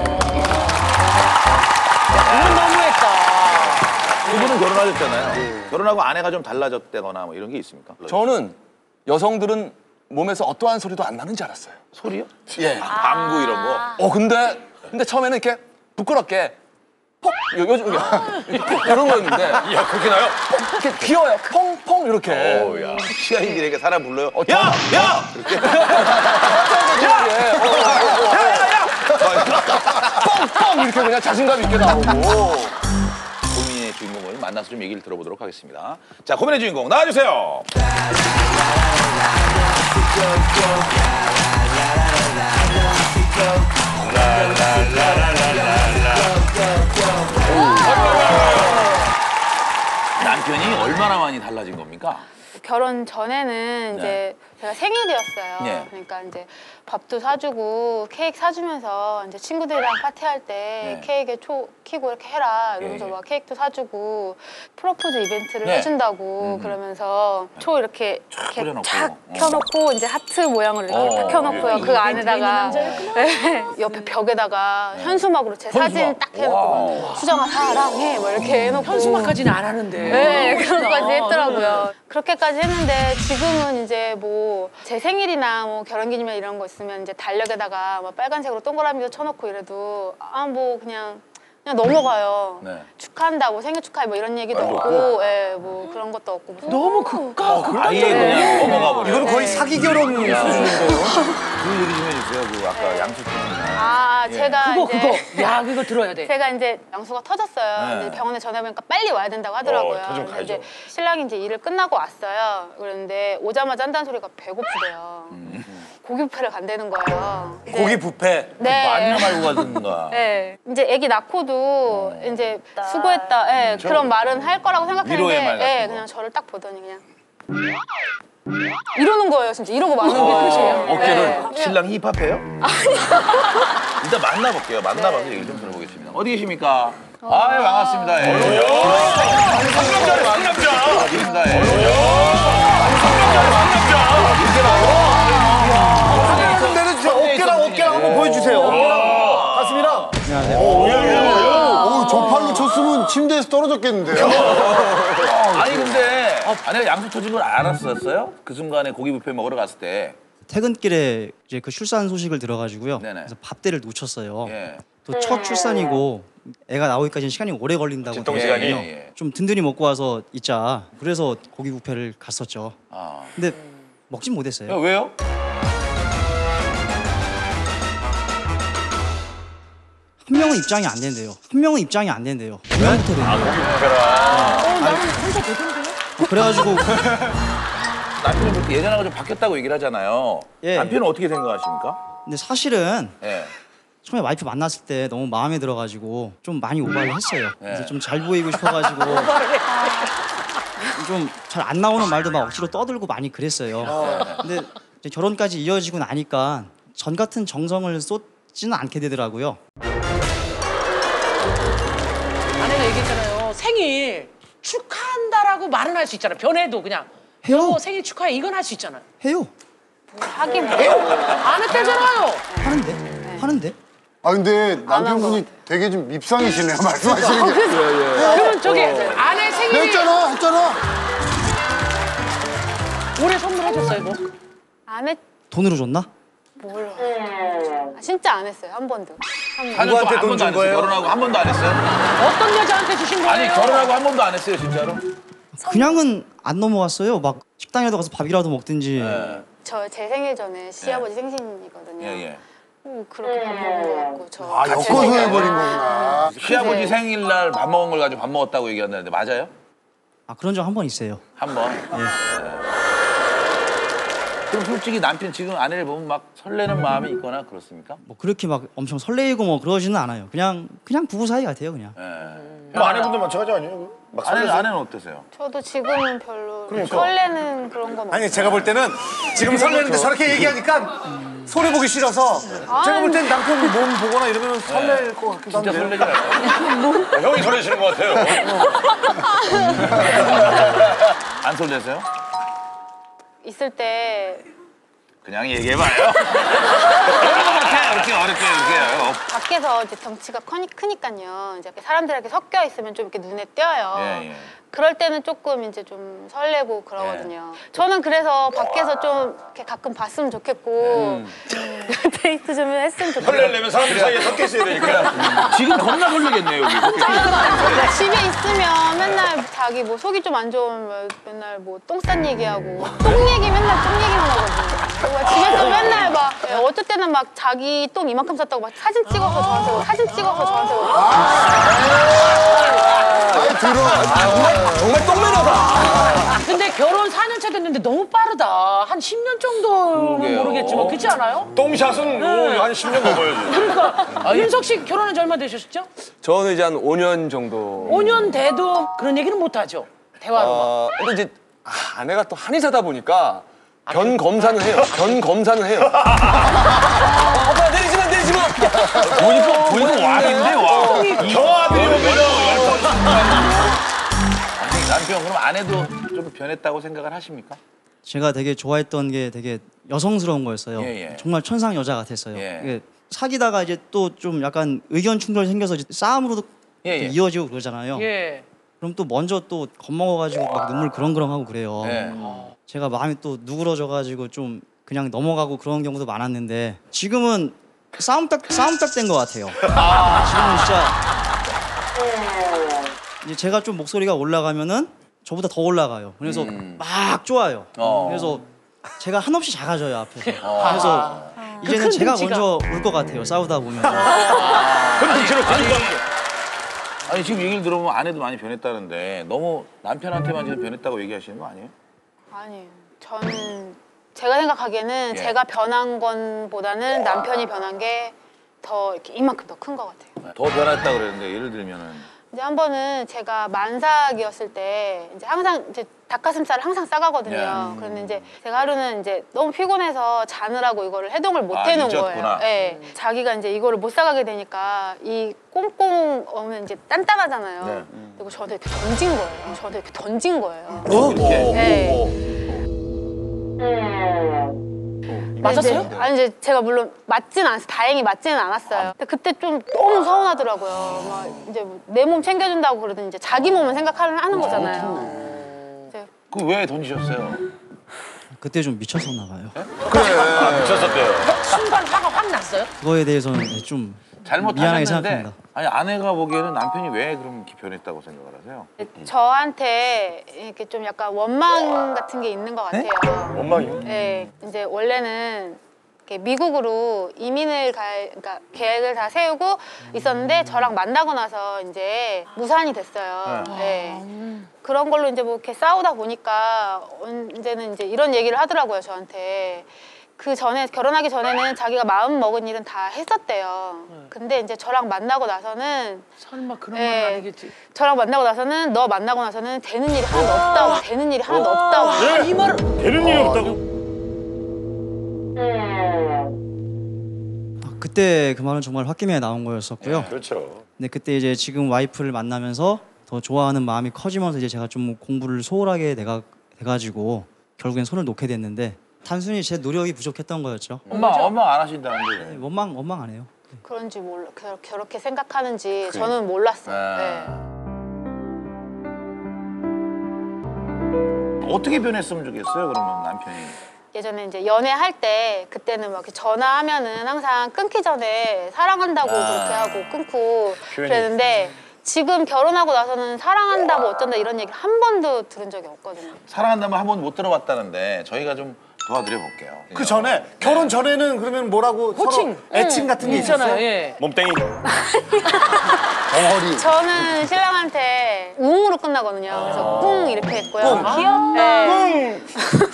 이건 너무했다. 두 분은 결혼하셨잖아요. 결혼하고 아내가 좀 달라졌다거나 뭐 이런 게 있습니까? 저는 여성들은 몸에서 어떠한 소리도 안 나는 줄 알았어요. 소리요? 예. 방구 이런 거? 어 근데 근데 처음에는 이렇게 부끄럽게 퍽 요, 요, 요, 퍽 이런 거였는데 야 그렇게 나요? 퍽 이렇게 귀여워요. 펑펑 이렇게. 오, 야. 시아인들에게 사람 불러요. 어, 야! 저- 야! 이렇게. 야야야! 뻥뻥 이렇게 그냥 자신감 있게 나오고. 고민의 주인공을 만나서 좀 얘기를 들어보도록 하겠습니다. 자, 고민의 주인공 나와주세요. 남편이 얼마나 많이 달라진 겁니까? 결혼 전에는 이제 제가 생일이었어요. 예. 그러니까 이제 밥도 사주고 케이크 사주면서 이제 친구들이랑 파티할 때 예. 케이크에 초 키고 이렇게 해라 이러면서 예, 예. 막 케이크도 사주고 프로포즈 이벤트를 네. 해준다고 그러면서 초 이렇게 이렇게 뿌려놓고. 착 어. 켜놓고 이제 하트 모양으로 이렇게 어, 딱 켜놓고요. 예. 그 안에다가 네, 옆에 벽에다가 현수막으로 제 사진 딱 해놓고 막 수정아 사랑해 뭐 이렇게 해놓고 현수막까지는 안 하는데. 네, 그런 것까지 그렇구나. 했더라고요. 그렇게까지 했는데 지금은 이제 뭐 제 생일이나 뭐 결혼기념일 이런 거 있으면 이제 달력에다가 뭐 빨간색으로 동그라미도 쳐놓고 이래도 아 뭐 그냥 그냥 넘어가요. 네. 축하한다고 생일 축하해 뭐 이런 얘기도 말도 없고, 예, 뭐 그런 것도 없고. 무슨- 너무 극과 어, 아예 그냥 넘어가 버려. 이거는 거의 사기 결혼 수준인데요. 그 얘기 좀 해주세요. 그 아까 양수님이나. 아, 예. 제가 그거, 이제 그거. 야, 그거 들어야 돼. 제가 이제 양수가 터졌어요. 네. 이제 병원에 전화해보니까 빨리 와야 된다고 하더라고요. 어, 터지면 근데 가야죠. 이제 신랑이 이제 일을 끝나고 왔어요. 그런데 오자마자 한다는 소리가 배고프대요. 고기 뷔페를 간다는 거예요. 이제- 고기 뷔페. 네. 많이나 말고 가든가. 네, 이제 애기 낳고도 이제 수고했다, 예, 저- 그런 말은 할 거라고 생각했는데, 위로의 말 같은 예, 거. 그냥 저를 딱 보더니 그냥 이러는 거예요, 진짜 이러고 마는 게 끝이에요. 어깨를 네. 신랑 힙합해요? 일단 만나볼게요. 만나봐서 얘기 좀 들어보겠습니다. 어디 계십니까? 아유 반갑습니다. 예. 상남자네 상남자. 반갑습니다. 예. 근데는 저 어깨랑 어깨랑 한번 보여주세요. 어깨랑 가슴이랑. 오, 저 팔로 쳤으면 침대에서 떨어졌겠는데요? 아니 근데 아내가 양수 터진 걸 알았었어요? 그 순간에 고기 뷔페 먹으러 갔을 때. 퇴근길에 이제 그 출산 소식을 들어가지고 네네. 그래서 밥대를 놓쳤어요. 예. 또 첫 출산이고 애가 나오기까지는 시간이 오래 걸린다고 진통 시간이? 하거든요. 예, 예. 좀 든든히 먹고 와서 있자. 그래서 고기 뷔페를 갔었죠. 아. 근데 먹진 못했어요. 야, 왜요? 한 명은 입장이 안 된대요. 한 명은 입장이 안 된대요. 두 명부터 된대요. 아, 고기 뷔페라. 어, 나는 혼자 되던데? 그래가지고 남편은 그렇게 예전하고 좀 바뀌었다고 얘기를 하잖아요. 예. 남편은 어떻게 생각하십니까? 근데 사실은 예. 처음에 와이프 만났을 때 너무 마음에 들어가지고 좀 많이 오바를 했어요. 네. 그래서 좀 잘 보이고 싶어가지고 좀 잘 안 나오는 말도 막 억지로 떠들고 많이 그랬어요. 근데 이제 결혼까지 이어지고 나니까 전 같은 정성을 쏟지는 않게 되더라고요. 아내가 얘기했잖아요. 생일 축하한다라고 말은 할 수 있잖아. 변해도 그냥. 해요. 여보 생일 축하해. 이건 할 수 있잖아요. 해요. 하긴 해요. 안 했대잖아요. 하는데? 하는데? 아 근데 남편분이 되게 좀 밉상이시네요 말씀하시는 게. 그러면 저기 아내 생일이 했잖아 했잖아. 올해 선물해줬어요 뭐? 안 했, 돈으로 줬나? 몰라. 아, 진짜 안 했어요, 한 번도. 한 사 년 동안 한 번도 안 했어요? 결혼하고 한 번도 안 했어요? 어떤 여자한테 주신 거예요? 아니 결혼하고 한 번도 안 했어요 진짜로? 그냥은 안 넘어갔어요. 막 식당에도 가서 밥이라도 먹든지. 저 제 생일 전에 시아버지 생신이거든요. 예, 예. 오, 그렇게 밥 먹은 거 같고 저. 아 제 엮어서 생일- 해버린 거구나. 시아버지 네. 생일날 밥 먹은 걸 가지고 밥 먹었다고 얘기한다는데 맞아요? 아 그런 적 한 번 있어요. 한 번? 그럼 솔직히 남편 지금 아내를 보면 막 설레는 마음이 있거나 그렇습니까? 뭐 그렇게 막 엄청 설레이고 뭐 그러지는 않아요. 그냥 그냥 부부 사이 같아요, 그냥. 뭐 아내분도 마찬가지 아니에요? 막 아내는, 설레세요? 아내는 어떠세요? 저도 지금은 별로 그러니까. 설레는 그런 건 없어요. 아니 제가 볼 때는 지금 설레는데 저렇게 얘기하니까 손해 보기 싫어서 제가 볼 땐 남편이 몸 보거나 이러면 설렐 것 같기도 한데. 진짜 설레지 않아요? 아, 형이 설레시는 것 같아요. 안 설레세요? 있을 때 그냥 얘기해봐요. 이렇게 어렵게 이렇게 이렇게. 밖에서 이제 덩치가 커니, 크니까요. 이제 사람들에게 섞여 있으면 좀 이렇게 눈에 띄어요. 예, 예. 그럴 때는 조금 이제 좀 설레고 그러거든요. 저는 그래서 밖에서 좀 이렇게 가끔 봤으면 좋겠고 음. 데이트 좀 했으면 좋겠고. 설레려면 사람들 사이에 섞여 있어야 되니까. 지금 겁나 설레겠네요 여기. 집에 있으면 맨날 자기 뭐 속이 좀 안 좋으면 맨날 뭐 똥 싼 얘기하고 똥 얘기 맨날 똥 얘기만 하거든요. 그리고 집에서 맨날 막 어쩔 때는 막 자기 똥 이만큼 쌌다고 막 사진 찍어서 저한테 오고, 사진 찍어서 저한테 오고. 아이 들어. 정말 똥매너다. 근데 결혼 사 년 차 됐는데 너무 빠르다. 한 십 년 정도는 그러게요. 모르겠지만 그렇지 않아요? 똥샷은 네. 한 십 년 넘어야지. 그러니까 윤석 씨 결혼한 지 얼마 되셨죠? 저는 이제 한 오 년 정도. 오 년 돼도 그런 얘기는 못 하죠. 대화로. 어, 근데 이제 아, 아내가 또 한의사다 보니까 변 검사는 해요. 변 검사는 해요. 오빠 내리지 마, 내리지 마. 보니까 보니까 와인데 와. 겨아들이면 아니 남편 그럼 아내도 좀 변했다고 생각을 하십니까? 제가 되게 좋아했던 게 되게 여성스러운 거였어요. 예, 예. 정말 천상 여자 같았어요. 예. 이게 사귀다가 이제 또 좀 약간 의견 충돌이 생겨서 이제 싸움으로도 예, 예. 이어지고 그러잖아요. 예. 그럼 또 먼저 또 겁먹어가지고 막 눈물 그렁그렁하고 그래요. 예. 제가 마음이 또 누그러져가지고 좀 그냥 넘어가고 그런 경우도 많았는데 지금은 싸움 딱 싸움 딱 된 것 같아요. 지금은 진짜 이제 제가 좀 목소리가 올라가면은 저보다 더 올라가요. 그래서 음. 막 좋아요. 어. 그래서 제가 한없이 작아져요 앞에서. 어. 그래서 아. 이제는 그 제가 큰 먼저 울 것 같아요. 싸우다 보면. 아니, 아니, 아니 지금 얘기를 들어보면 아내도 많이 변했다는데 너무 남편한테만 지금 변했다고 얘기하시는 거 아니에요? 아니에요. 저는 제가 생각하기에는 예. 제가 변한 건보다는 남편이 변한 게 더 이렇게 이만큼 더 큰 것 같아요. 더 변했다 그랬는데 예를 들면은 이제 한 번은 제가 만삭이었을 때 이제 항상 이제 닭가슴살을 항상 싸가거든요. 예. 그런데 이제 제가 하루는 이제 너무 피곤해서 자느라고 이거를 해동을 못 아, 해놓은 잊었구나. 거예요. 예. 자기가 이제 이거를 못 싸가게 되니까 이 꽁꽁 오면 이제 단단하잖아요. 네. 그리고 저한테 이렇게 던진 거예요. 저한테 이렇게 던진 거예요. 어? 이렇게? 네. 맞았어요? 이제, 아니 이제 제가 물론 맞지는 않았어요. 다행히 맞지는 않았어요. 근데 그때 좀 너무 서운하더라고요. 막 이제 내 몸 챙겨준다고 그러더니 이제 자기 몸을 생각하는 하는 거잖아요. 이제 그 왜 던지셨어요? 그때 좀 미쳤었나 봐요. 그래 미쳤었대요. 순간 화가 확 났어요? 그거에 대해서는 좀 미안하게 잘못하셨는데 생각합니다. 아니 아내가 보기에는 남편이 왜 그럼 이렇게 변했다고 생각을 하세요? 저한테 이렇게 좀 약간 원망 같은 게 있는 것 같아요. 원망이요? 네, 이제 원래는 이렇게 미국으로 이민을 갈, 그러니까 계획을 다 세우고 있었는데 저랑 만나고 나서 이제 무산이 됐어요. 네. 그런 걸로 이제 뭐 이렇게 싸우다 보니까 언제는 이제 이런 얘기를 하더라고요, 저한테. 그 전에 결혼하기 전에는 자기가 마음 먹은 일은 다 했었대요. 근데 이제 저랑 만나고 나서는 설마 그런 네. 건 아니겠지? 저랑 만나고 나서는 너 만나고 나서는 되는 일이 하나도 없다고. 되는 일이 하나도 없다고. 아, 이 말을 되는 일이 없다고? 그때 그 말은 정말 홧김에 나온 거였었고요. 그렇죠. 근데 그때 이제 지금 와이프를 만나면서 더 좋아하는 마음이 커지면서 이제 제가 좀 공부를 소홀하게 돼가, 돼가지고 결국엔 손을 놓게 됐는데 단순히 제 노력이 부족했던 거였죠. 엄마 엄마 안 하신다는데. 네, 원망 원망 안 해요. 그런지 몰라. 그- 그렇게 생각하는지 저는 몰랐어요. 네. 어떻게 변했으면 좋겠어요? 그러면 남편이. 예전에 이제 연애할 때 그때는 막 이렇게 전화하면은 항상 끊기 전에 사랑한다고 아. 그렇게 하고 끊고 표현이. 그랬는데 지금 결혼하고 나서는 사랑한다고 어쩐다 이런 얘기를 한 번도 들은 적이 없거든요. 사랑한다면 한 번 못 들어봤다는데 저희가 좀 도와드려 볼게요. 그 전에 결혼 전에는 그러면 뭐라고 호칭. 서로 애칭 같은 게 있잖아요. 있었어요? 예. 몸땡이. 덩어리. 저는 신랑한테 웅으로 끝나거든요. 그래서 꿍 이렇게 했고요. 꿍. 귀엽다. 네.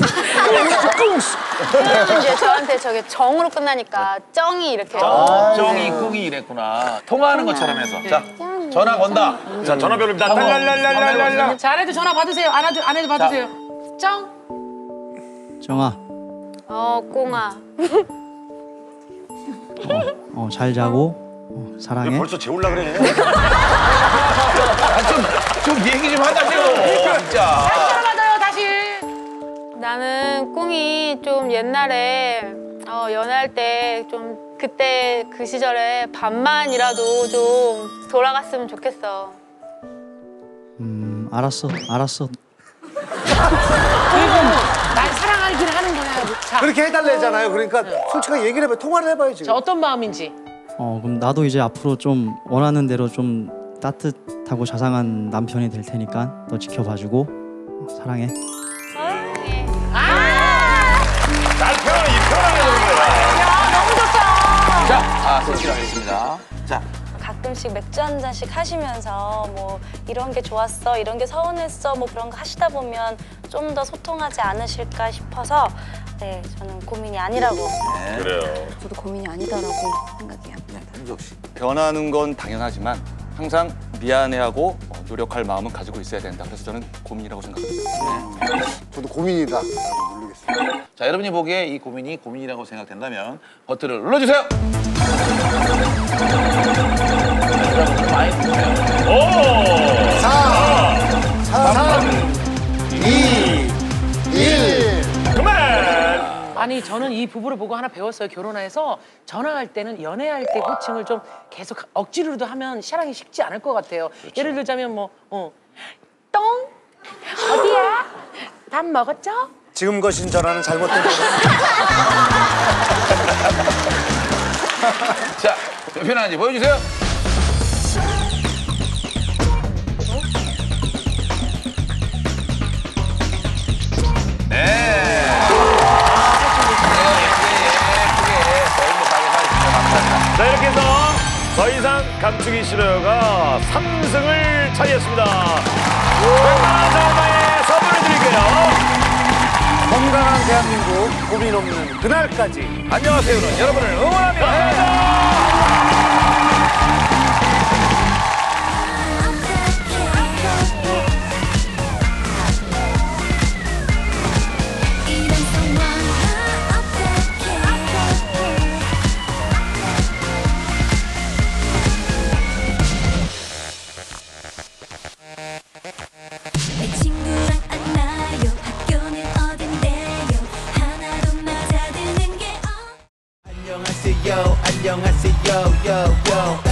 신랑은 이제 저한테 저게 정으로 끝나니까 쩡이 이렇게. 아, 쩡이 꿍이 이랬구나. 통화하는 것처럼 해서. 자, 전화 건다. 자, 전화벨입니다. 랄랄랄랄랄랄라. 자, 아내도 전화 받으세요. 아내도, 아내도 받으세요. 짱. 정아, 어, 꽁아. 어, 잘 자고 어, 사랑해. 벌써 재울라 그래. 아, 좀, 좀 얘기 좀 하자고. 진짜. 전화 받아요, 다시. 나는 꿍이 좀 옛날에 어, 연애할 때 좀 그때 그 시절에 반만이라도 좀 돌아갔으면 좋겠어. 음, 알았어, 알았어. 그리고 날 사랑하기를 하는 거야. 자, 그렇게 해달래잖아요. 그러니까 솔직하게 얘기를 해봐요. 통화를 해봐요 지금. 자, 어떤 마음인지. 어, 그럼 나도 이제 앞으로 좀 원하는 대로 좀 따뜻하고 자상한 남편이 될 테니까 너 지켜봐주고 어, 사랑해. 날 표현을 이 표현하게 되는 거야. 너무 좋다. 자, 아, 소개를 하겠습니다. 자, 가끔씩 맥주 한 잔씩 하시면서 뭐 이런 게 좋았어, 이런 게 서운했어, 뭐 그런 거 하시다 보면 좀 더 소통하지 않으실까 싶어서 네, 저는 고민이 아니라고. 네. 그래요. 저도 고민이 아니다라고 생각해요. 네, 현석 씨. 변하는 건 당연하지만 항상 미안해하고 어, 노력할 마음은 가지고 있어야 된다. 그래서 저는 고민이라고 생각합니다. 저도 고민이다. 누르겠습니다. 자, 여러분이 보기에 이 고민이 고민이라고 생각된다면 버튼을 눌러주세요. 많이 보세요. 오! 사, 삼, 이, 일. 그만! 아니 저는 이 부부를 보고 하나 배웠어요. 결혼해서 전화할 때는 연애할 때 호칭을 좀 계속 억지로도 하면 사랑이 식지 않을 것 같아요. 예를 들자면 뭐 어, 똥 어디야? 밥 먹었죠? 지금 거신 전화는 잘못된 거. 자, 몇 표 나는지 보여주세요. 네. 자, 이렇게 해서 더 이상 감추기 싫어요가 삼 승을 차지했습니다. 백만 원 상당의 선물을 드릴게요. 건강한 대한민국 고민 없는 그날까지. 안녕하세요는 여러분을 응원합니다. 내 친구랑 안 나요. 학교는 어딘데요. 하나도 맞아드는 게 없. 안녕하세요 안녕하세요 요요